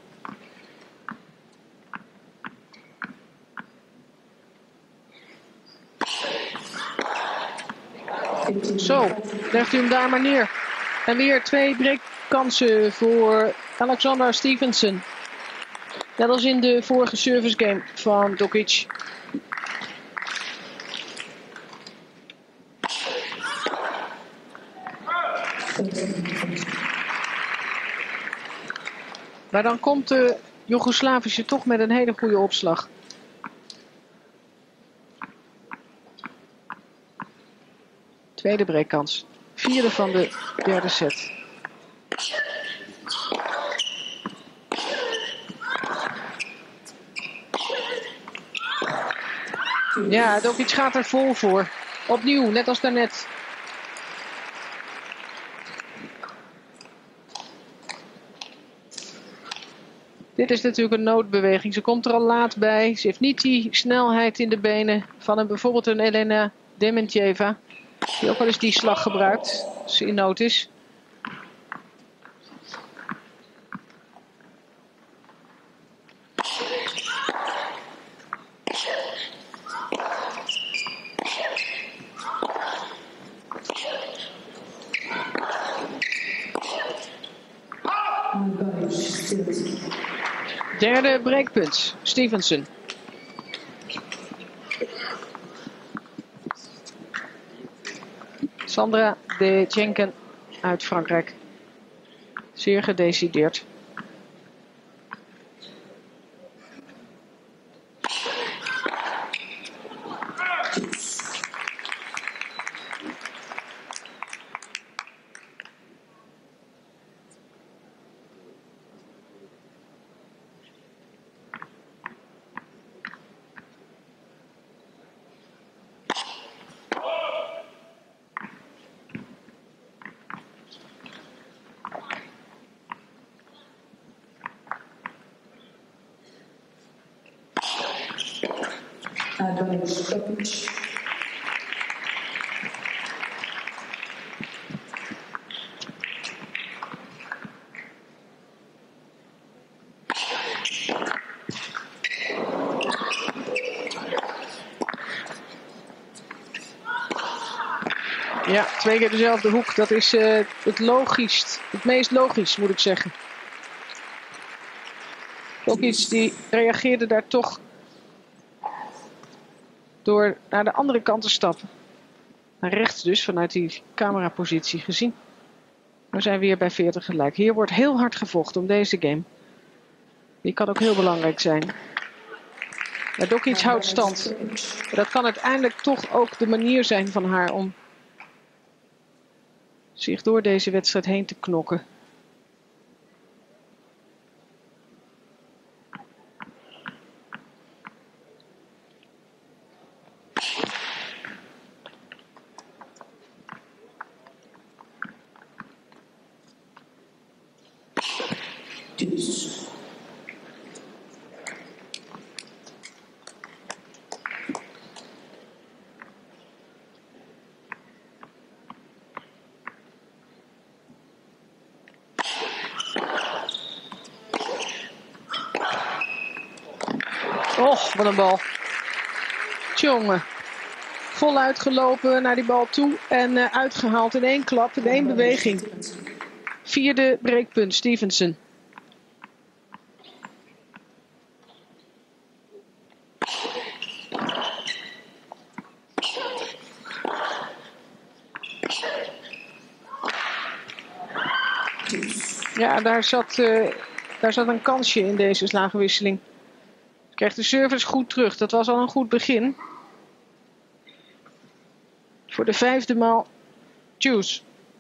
Zo, legt u hem daar maar neer. En weer twee breakkansen voor Alexandra Stevenson. Net als in de vorige service game van Dokic. Maar dan komt de Joegoslavische toch met een hele goede opslag. Tweede breakkans. Vierde van de derde set. Ja, Dokic gaat er vol voor. Opnieuw, net als daarnet. Dit is natuurlijk een noodbeweging. Ze komt er al laat bij. Ze heeft niet die snelheid in de benen van een, bijvoorbeeld een Elena Dementieva. Die ook wel eens die slag gebruikt als ze in nood is. Derde breekpunt, Stevenson. Sandra de Jenken uit Frankrijk. Zeer gedecideerd. Advantage Djokovic. Ja, twee keer dezelfde hoek. Dat is uh, het logischst. Het meest logisch, moet ik zeggen. Djokovic die reageerde daar toch door naar de andere kant te stappen. Naar rechts dus, vanuit die camerapositie gezien. We zijn weer bij veertig gelijk. Hier wordt heel hard gevochten om deze game. Die kan ook heel belangrijk zijn. Maar Djokovic houdt stand. Dat kan uiteindelijk toch ook de manier zijn van haar om zich door deze wedstrijd heen te knokken. Dus. Och, wat een bal. Tjonge. Voluit gelopen naar die bal toe en uh, uitgehaald in één klap, in één beweging. Vierde breekpunt, Stevenson. Ja, daar zat, uh, daar zat een kansje in deze slagenwisseling. Krijgt de service goed terug. Dat was al een goed begin. Voor de vijfde maal Choose.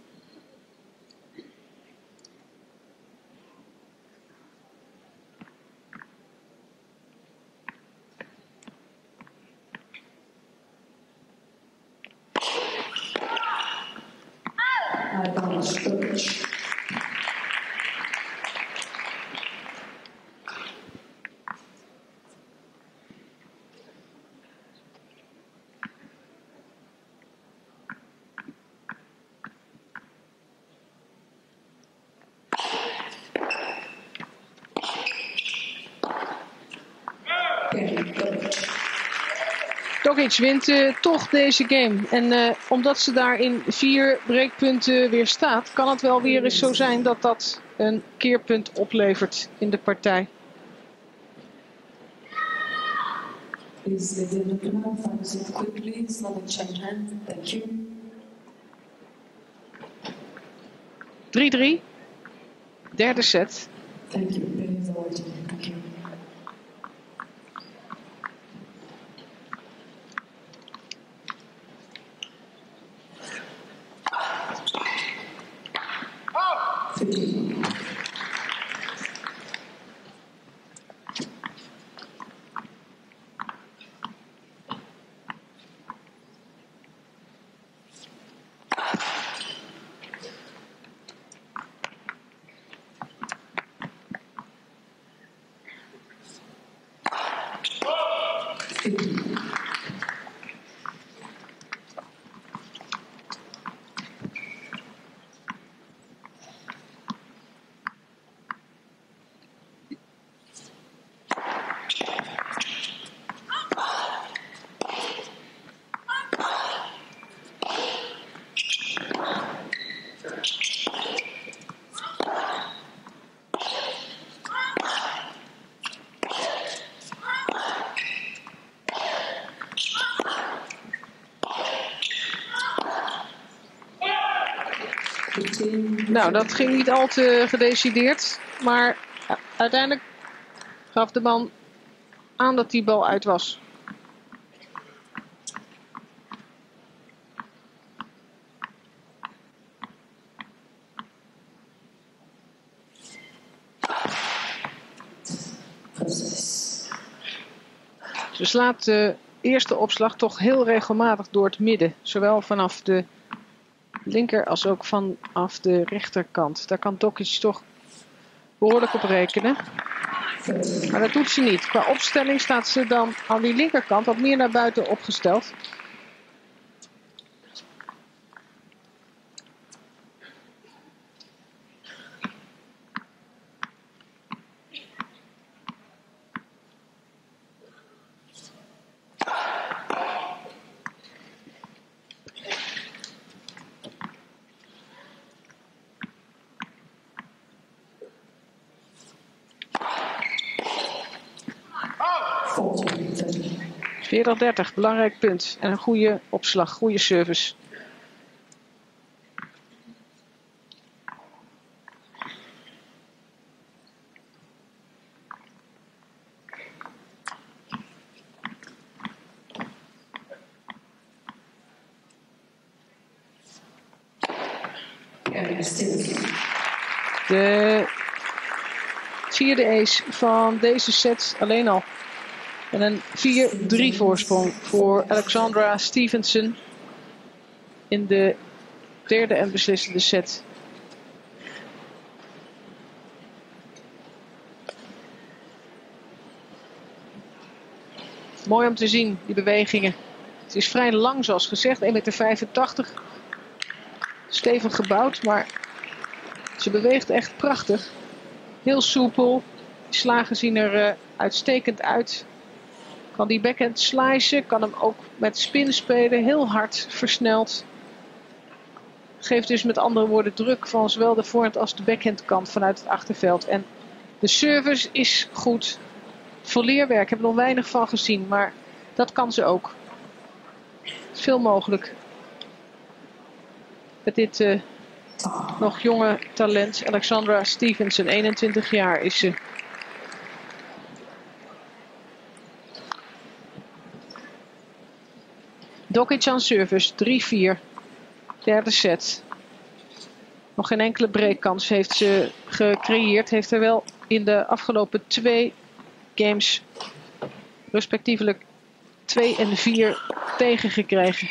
Djokovic wint uh, toch deze game. En uh, omdat ze daar in vier breekpunten weer staat, kan het wel weer eens zo zijn dat dat een keerpunt oplevert in de partij. Please, ladies and gentlemen, five seconds quickly. Slowly change hands. Thank you. drie drie. Derde set. Thank you. Please, thank you. fifteen. fifteen. Nou, dat ging niet al te gedecideerd. Maar ja, uiteindelijk gaf de man aan dat die bal uit was. Process. Ze slaat de eerste opslag toch heel regelmatig door het midden. Zowel vanaf de linker als ook vanaf de rechterkant. Daar kan Dokic toch behoorlijk op rekenen. Maar dat doet ze niet. Qua opstelling staat ze dan aan die linkerkant wat meer naar buiten opgesteld. veertig dertig, belangrijk punt. En een goede opslag, goede service. De vierde ace van deze set alleen al. En een vier drie voorsprong voor Alexandra Stevenson in de derde en beslissende set. Mooi om te zien, die bewegingen. Het is vrij lang zoals gezegd, één meter vijfentachtig. Stevig gebouwd, maar ze beweegt echt prachtig. Heel soepel. De slagen zien er uh, uitstekend uit. Kan die backhand slicen, kan hem ook met spin spelen. Heel hard, versneld. Geeft dus met andere woorden druk van zowel de voorhand als de backhandkant vanuit het achterveld. En de service is goed. Volleerwerk, ik heb er nog weinig van gezien, maar dat kan ze ook. Veel mogelijk. Met dit uh, nog jonge talent, Alexandra Stevenson, eenentwintig jaar is ze. Dokic aan service, drie vier. Derde set. Nog geen enkele breakkans heeft ze gecreëerd. Heeft er wel in de afgelopen twee games respectievelijk twee en vier tegengekregen.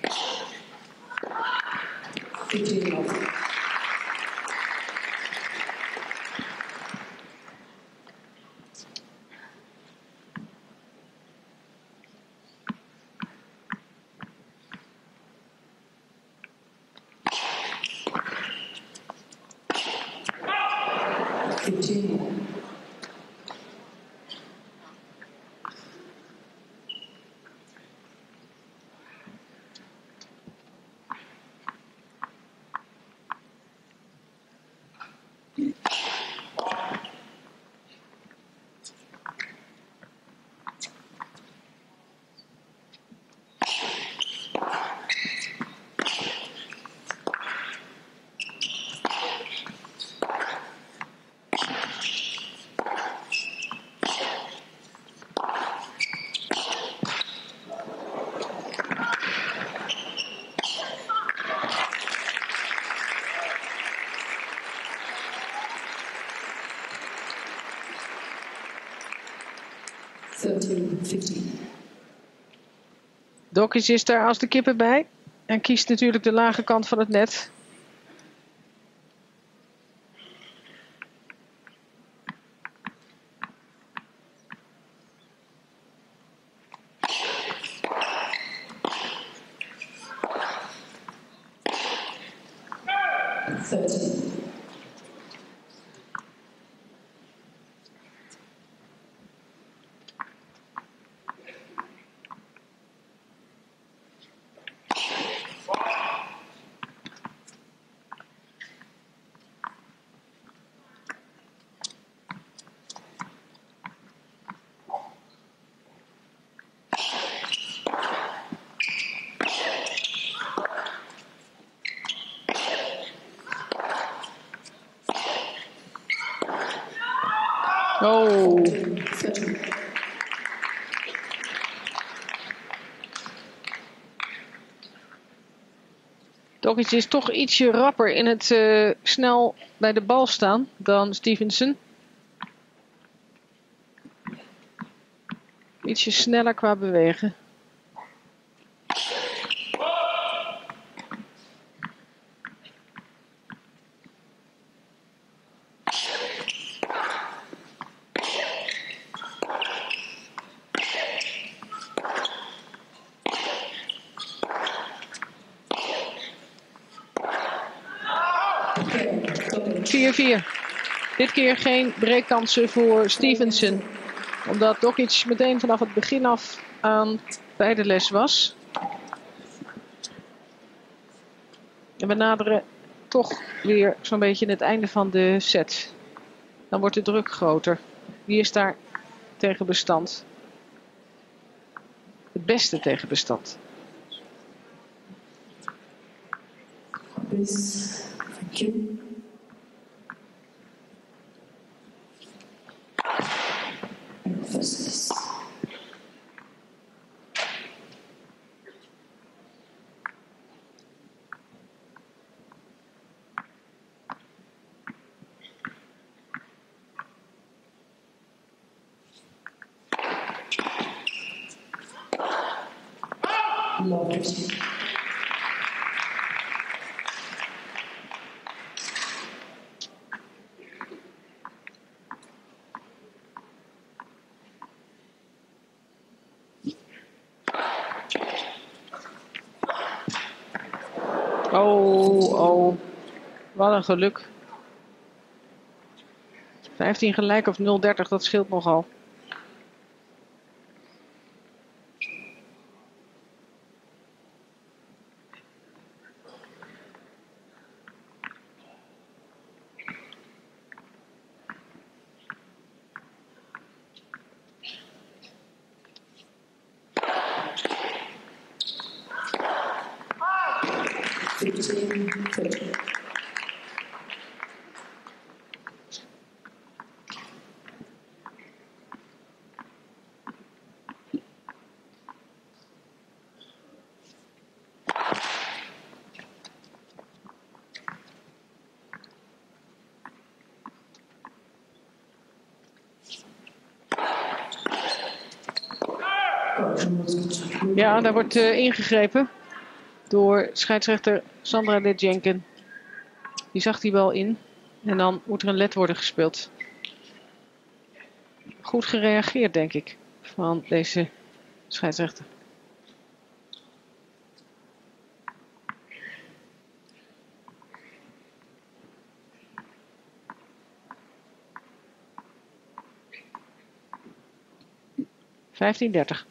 Dokic is daar als de kippen bij. En kiest natuurlijk de lage kant van het net. Oh. Dokic is toch ietsje rapper in het uh, snel bij de bal staan dan Stevenson. Ietsje sneller qua bewegen. vier vier. Dit keer geen breekkansen voor Stevenson. Omdat Dokic meteen vanaf het begin af aan bij de les was. En we naderen toch weer zo'n beetje het einde van de set. Dan wordt de druk groter. Wie is daar tegen bestand? Het beste tegen bestand. Please, thank you. Emphasis. Love it. Oh, oh. Wat een geluk. vijftien gelijk of nul dertig, dat scheelt nogal. Ja, daar wordt uh, ingegrepen door scheidsrechter Sandra Letjenken. Die zag die wel in. En dan moet er een led worden gespeeld. Goed gereageerd, denk ik, van deze scheidsrechter. vijftien dertig.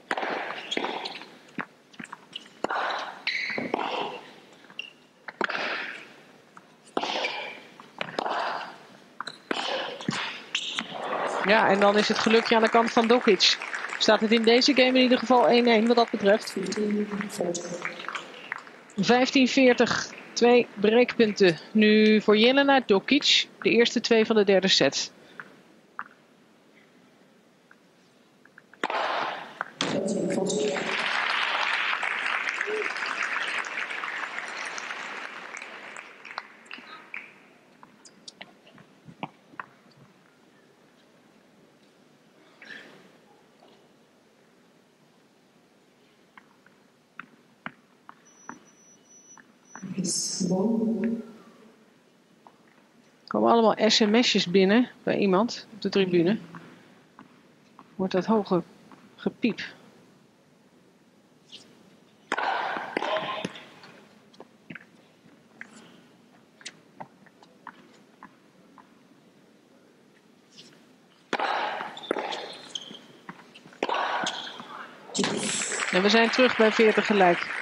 Ja, en dan is het gelukje aan de kant van Dokic. Staat het in deze game in ieder geval één één wat dat betreft. vijftien veertig. Twee breekpunten. Nu voor Jelena Dokic. De eerste twee van de derde set. Er komen allemaal sms'jes binnen bij iemand op de tribune. Wordt dat hoge gepiep. En we zijn terug bij veertig gelijk.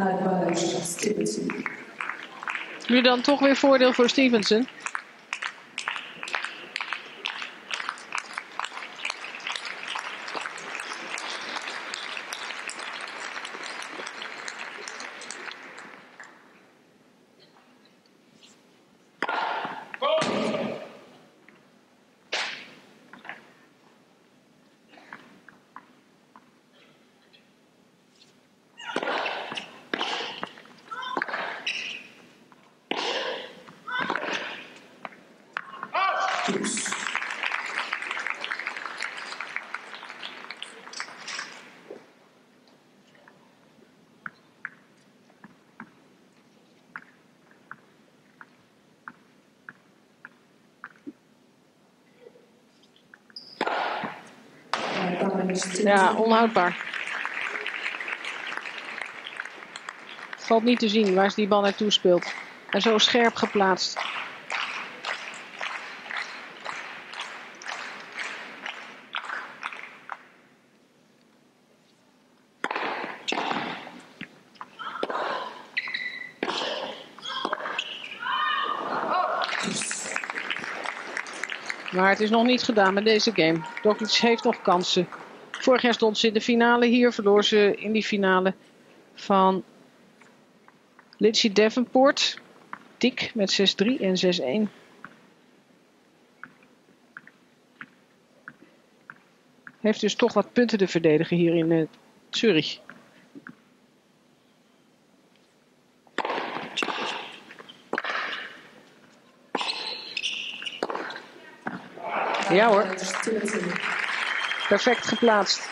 Advantage Stevenson. Nu dan toch weer voordeel voor Stevenson. Ja, onhoudbaar. Het valt niet te zien waar ze die bal naartoe speelt. En zo scherp geplaatst. Maar het is nog niet gedaan met deze game. Dokic heeft nog kansen. Vorig jaar stond ze in de finale hier. Verloor ze in die finale van Lindsay Davenport. Dik met zes drie en zes een. Heeft dus toch wat punten te verdedigen hier in uh, Zurich. Ja hoor. Perfect geplaatst.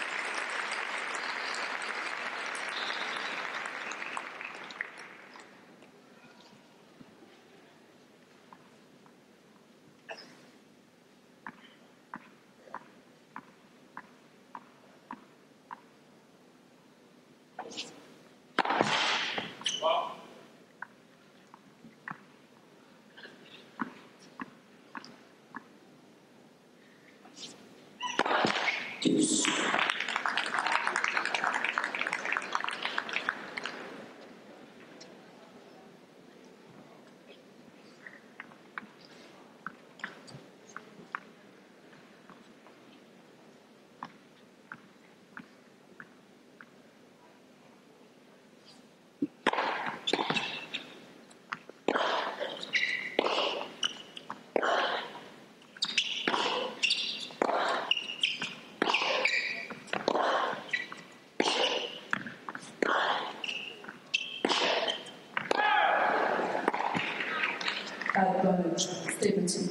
Advantage Stevenson.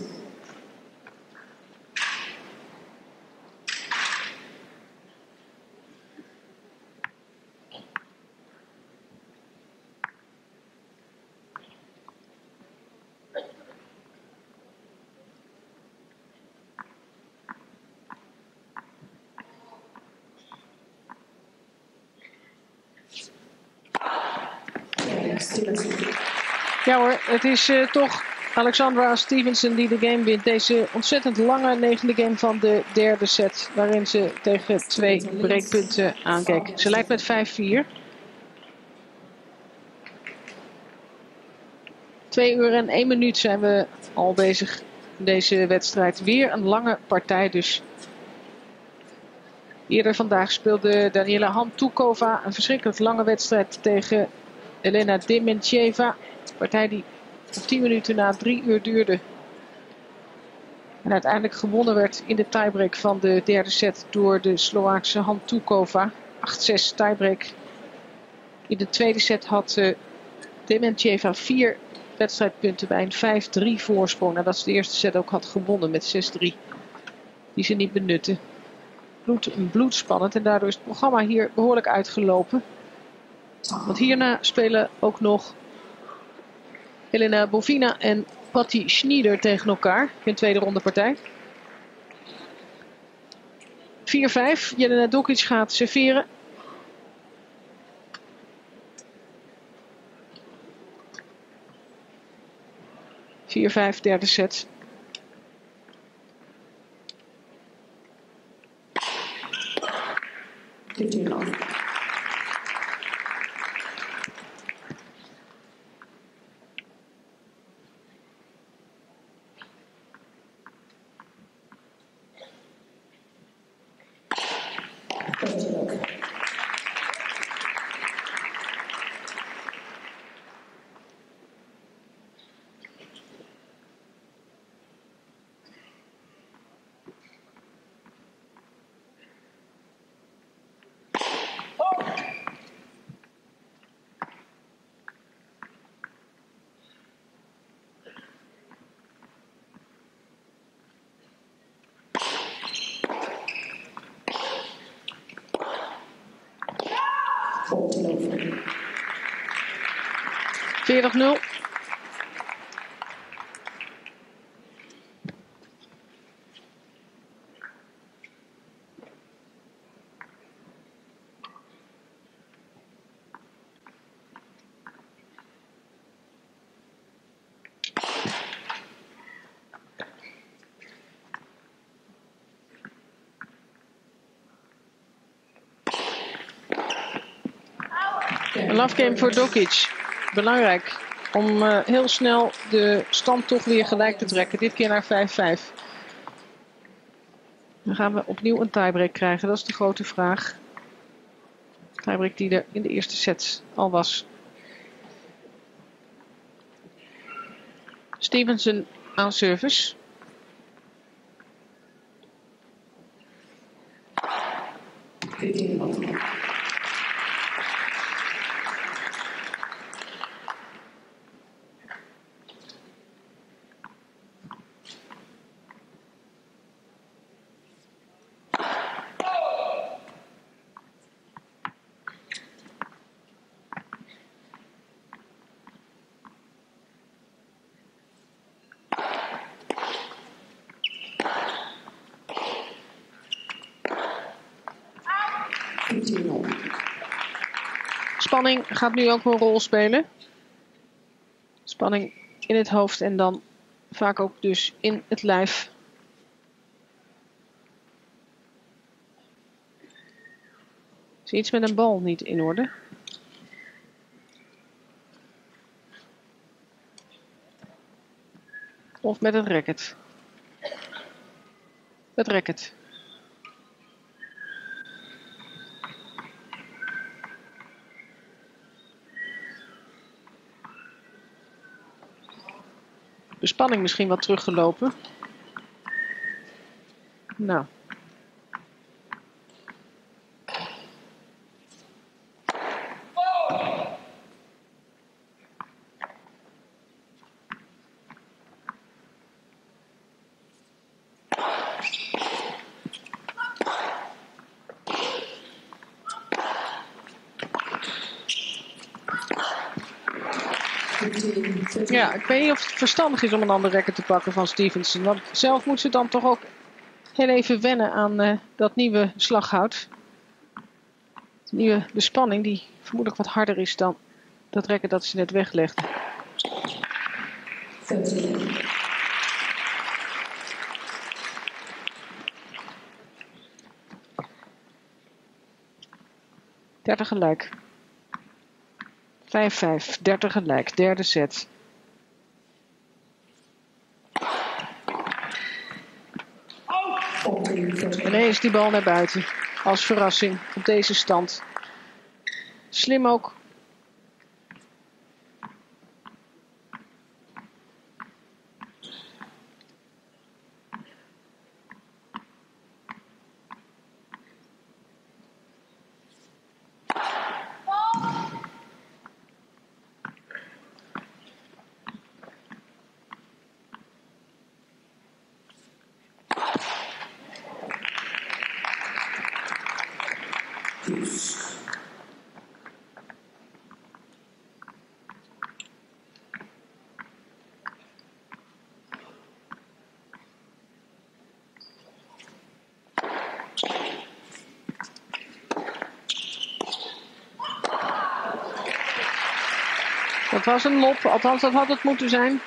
Stevenson. Ja hoor, het is uh, toch Alexandra Stevenson die de game wint. Deze ontzettend lange negende game van de derde set. Waarin ze tegen twee breekpunten aankeek. Ze leidt met vijf vier. Twee uur en één minuut zijn we al bezig in deze wedstrijd. Weer een lange partij dus. Eerder vandaag speelde Daniela Hantukova een verschrikkelijk lange wedstrijd tegen Elena Dementjeva. Een partij die op tien minuten na drie uur duurde. En uiteindelijk gewonnen werd in de tiebreak van de derde set door de Slovaakse Hantukova. acht zes tiebreak. In de tweede set had uh, Dementjeva vier wedstrijdpunten bij een vijf drie voorsprong. Nadat ze de eerste set ook had gewonnen met zes drie. Die ze niet benutte. Bloed, bloedspannend en daardoor is het programma hier behoorlijk uitgelopen. Want hierna spelen ook nog Elena Bovina en Patti Schnieder tegen elkaar in de tweede ronde partij. vier vijf. Jelena Dokic gaat serveren. vier vijf, derde set. veertig nul. Een love game voor Dokic. Belangrijk om uh, heel snel de stand toch weer gelijk te trekken. Dit keer naar vijf vijf. Dan gaan we opnieuw een tiebreak krijgen. Dat is de grote vraag. Tiebreak die er in de eerste set al was. Stevenson aan service. Spanning gaat nu ook een rol spelen. Spanning in het hoofd en dan vaak ook dus in het lijf. Is iets met een bal niet in orde? Of met het racket? Het racket. De spanning misschien wat teruggelopen. Nou. Ja, ik weet niet of het verstandig is om een ander racket te pakken van Stevenson. Want zelf moet ze dan toch ook heel even wennen aan uh, dat nieuwe slaghout. De nieuwe bespanning die vermoedelijk wat harder is dan dat racket dat ze net weglegde. dertig gelijk. vijf vijf, dertig gelijk, derde set. Ineens die bal naar buiten. Als verrassing op deze stand. Slim ook. Dat was een lop, althans dat had het moeten zijn.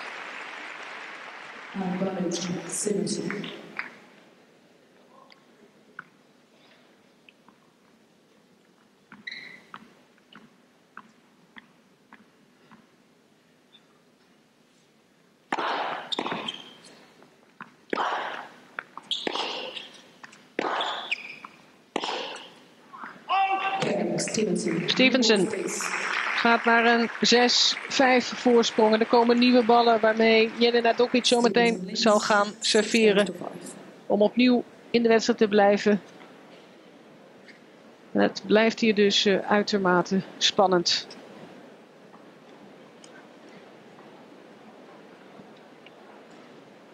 Stevenson gaat naar een zes vijf voorsprong. En er komen nieuwe ballen waarmee Jelena Dokic zometeen zal gaan serveren. Om opnieuw in de wedstrijd te blijven. En het blijft hier dus uh, uitermate spannend.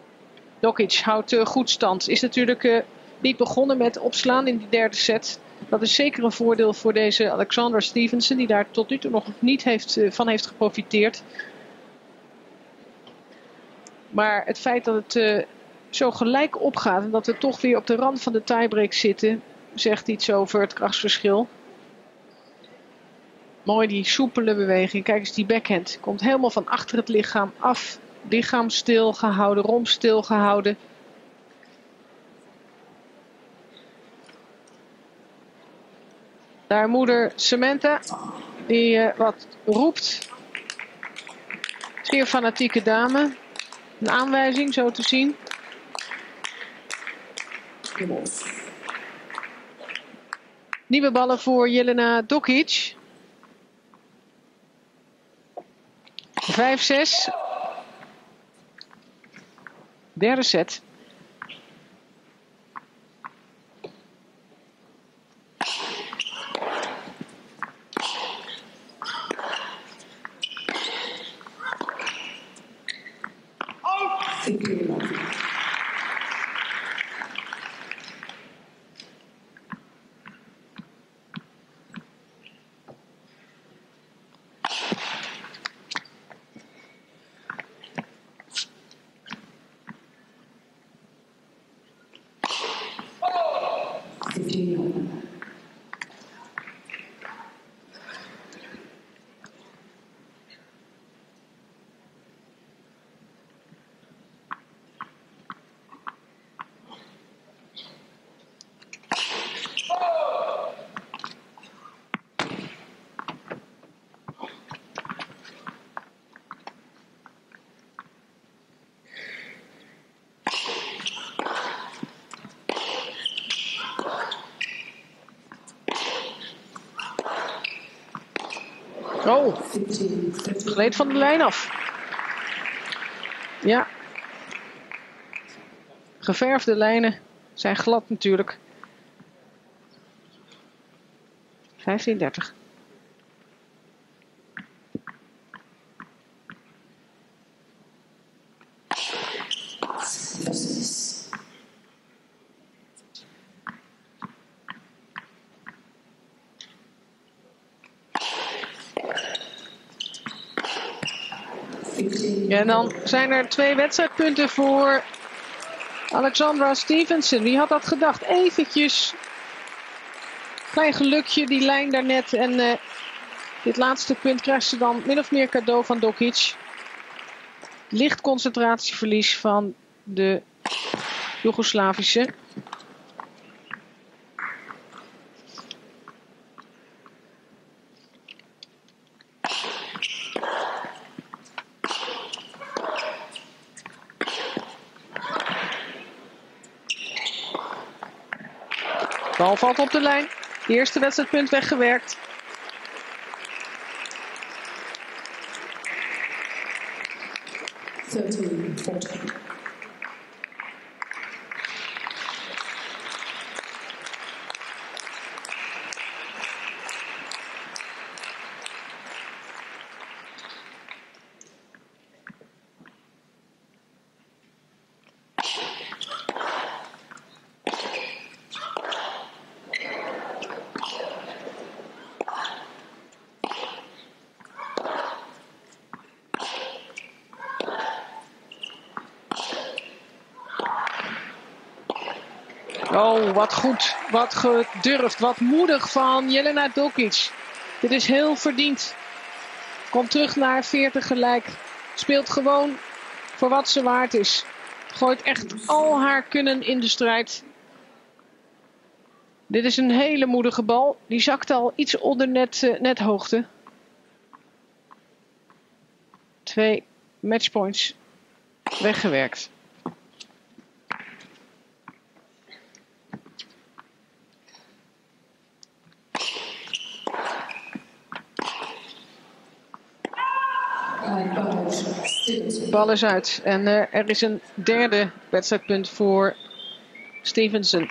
Dokic houdt uh, goed stand. Is natuurlijk uh, niet begonnen met opslaan in die derde set. Dat is zeker een voordeel voor deze Alexandra Stevenson, die daar tot nu toe nog niet heeft, uh, van heeft geprofiteerd. Maar het feit dat het uh, zo gelijk opgaat en dat we toch weer op de rand van de tiebreak zitten, zegt iets over het krachtsverschil. Mooi die soepele beweging. Kijk eens, die backhand komt helemaal van achter het lichaam af. Lichaam stil gehouden, romp stil gehouden. Daar moeder Samantha, die uh, wat roept. Zeer fanatieke dame. Een aanwijzing, zo te zien. Nieuwe ballen voor Jelena Dokic. vijf zes. Derde set. Oh, gleed van de lijn af. Ja. Geverfde lijnen zijn glad natuurlijk. vijftien dertig. Ja, en dan zijn er twee wedstrijdpunten voor Alexandra Stevenson. Wie had dat gedacht? Eventjes. Klein gelukje, die lijn daarnet. En uh, dit laatste punt krijgt ze dan min of meer cadeau van Dokic. Licht concentratieverlies van de Joegoslavische. Bal valt op de lijn. Eerste wedstrijdpunt weggewerkt. thirteen fourteen. Oh, wat goed. Wat gedurfd. Wat moedig van Jelena Dokic. Dit is heel verdiend. Komt terug naar veertig gelijk. Speelt gewoon voor wat ze waard is. Gooit echt al haar kunnen in de strijd. Dit is een hele moedige bal. Die zakt al iets onder net, uh, net hoogte. Twee matchpoints weggewerkt. Bal is uit. En uh, er is een derde wedstrijdpunt voor Stevenson.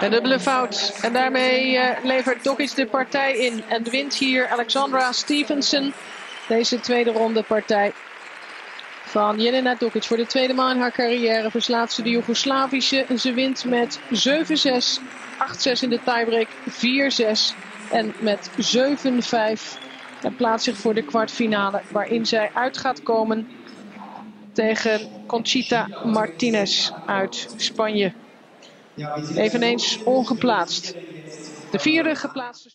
Een dubbele fout. En daarmee uh, levert Dokic de partij in. En wint hier Alexandra Stevenson deze tweede ronde partij van Jelena Dokic. Voor de tweede maal in haar carrière verslaat ze de Joegoslavische. En ze wint met zeven zes, acht zes in de tiebreak, vier zes en met zeven vijf. En plaatst zich voor de kwartfinale waarin zij uit gaat komen tegen Conchita Martinez uit Spanje. Eveneens ongeplaatst. De vierde geplaatste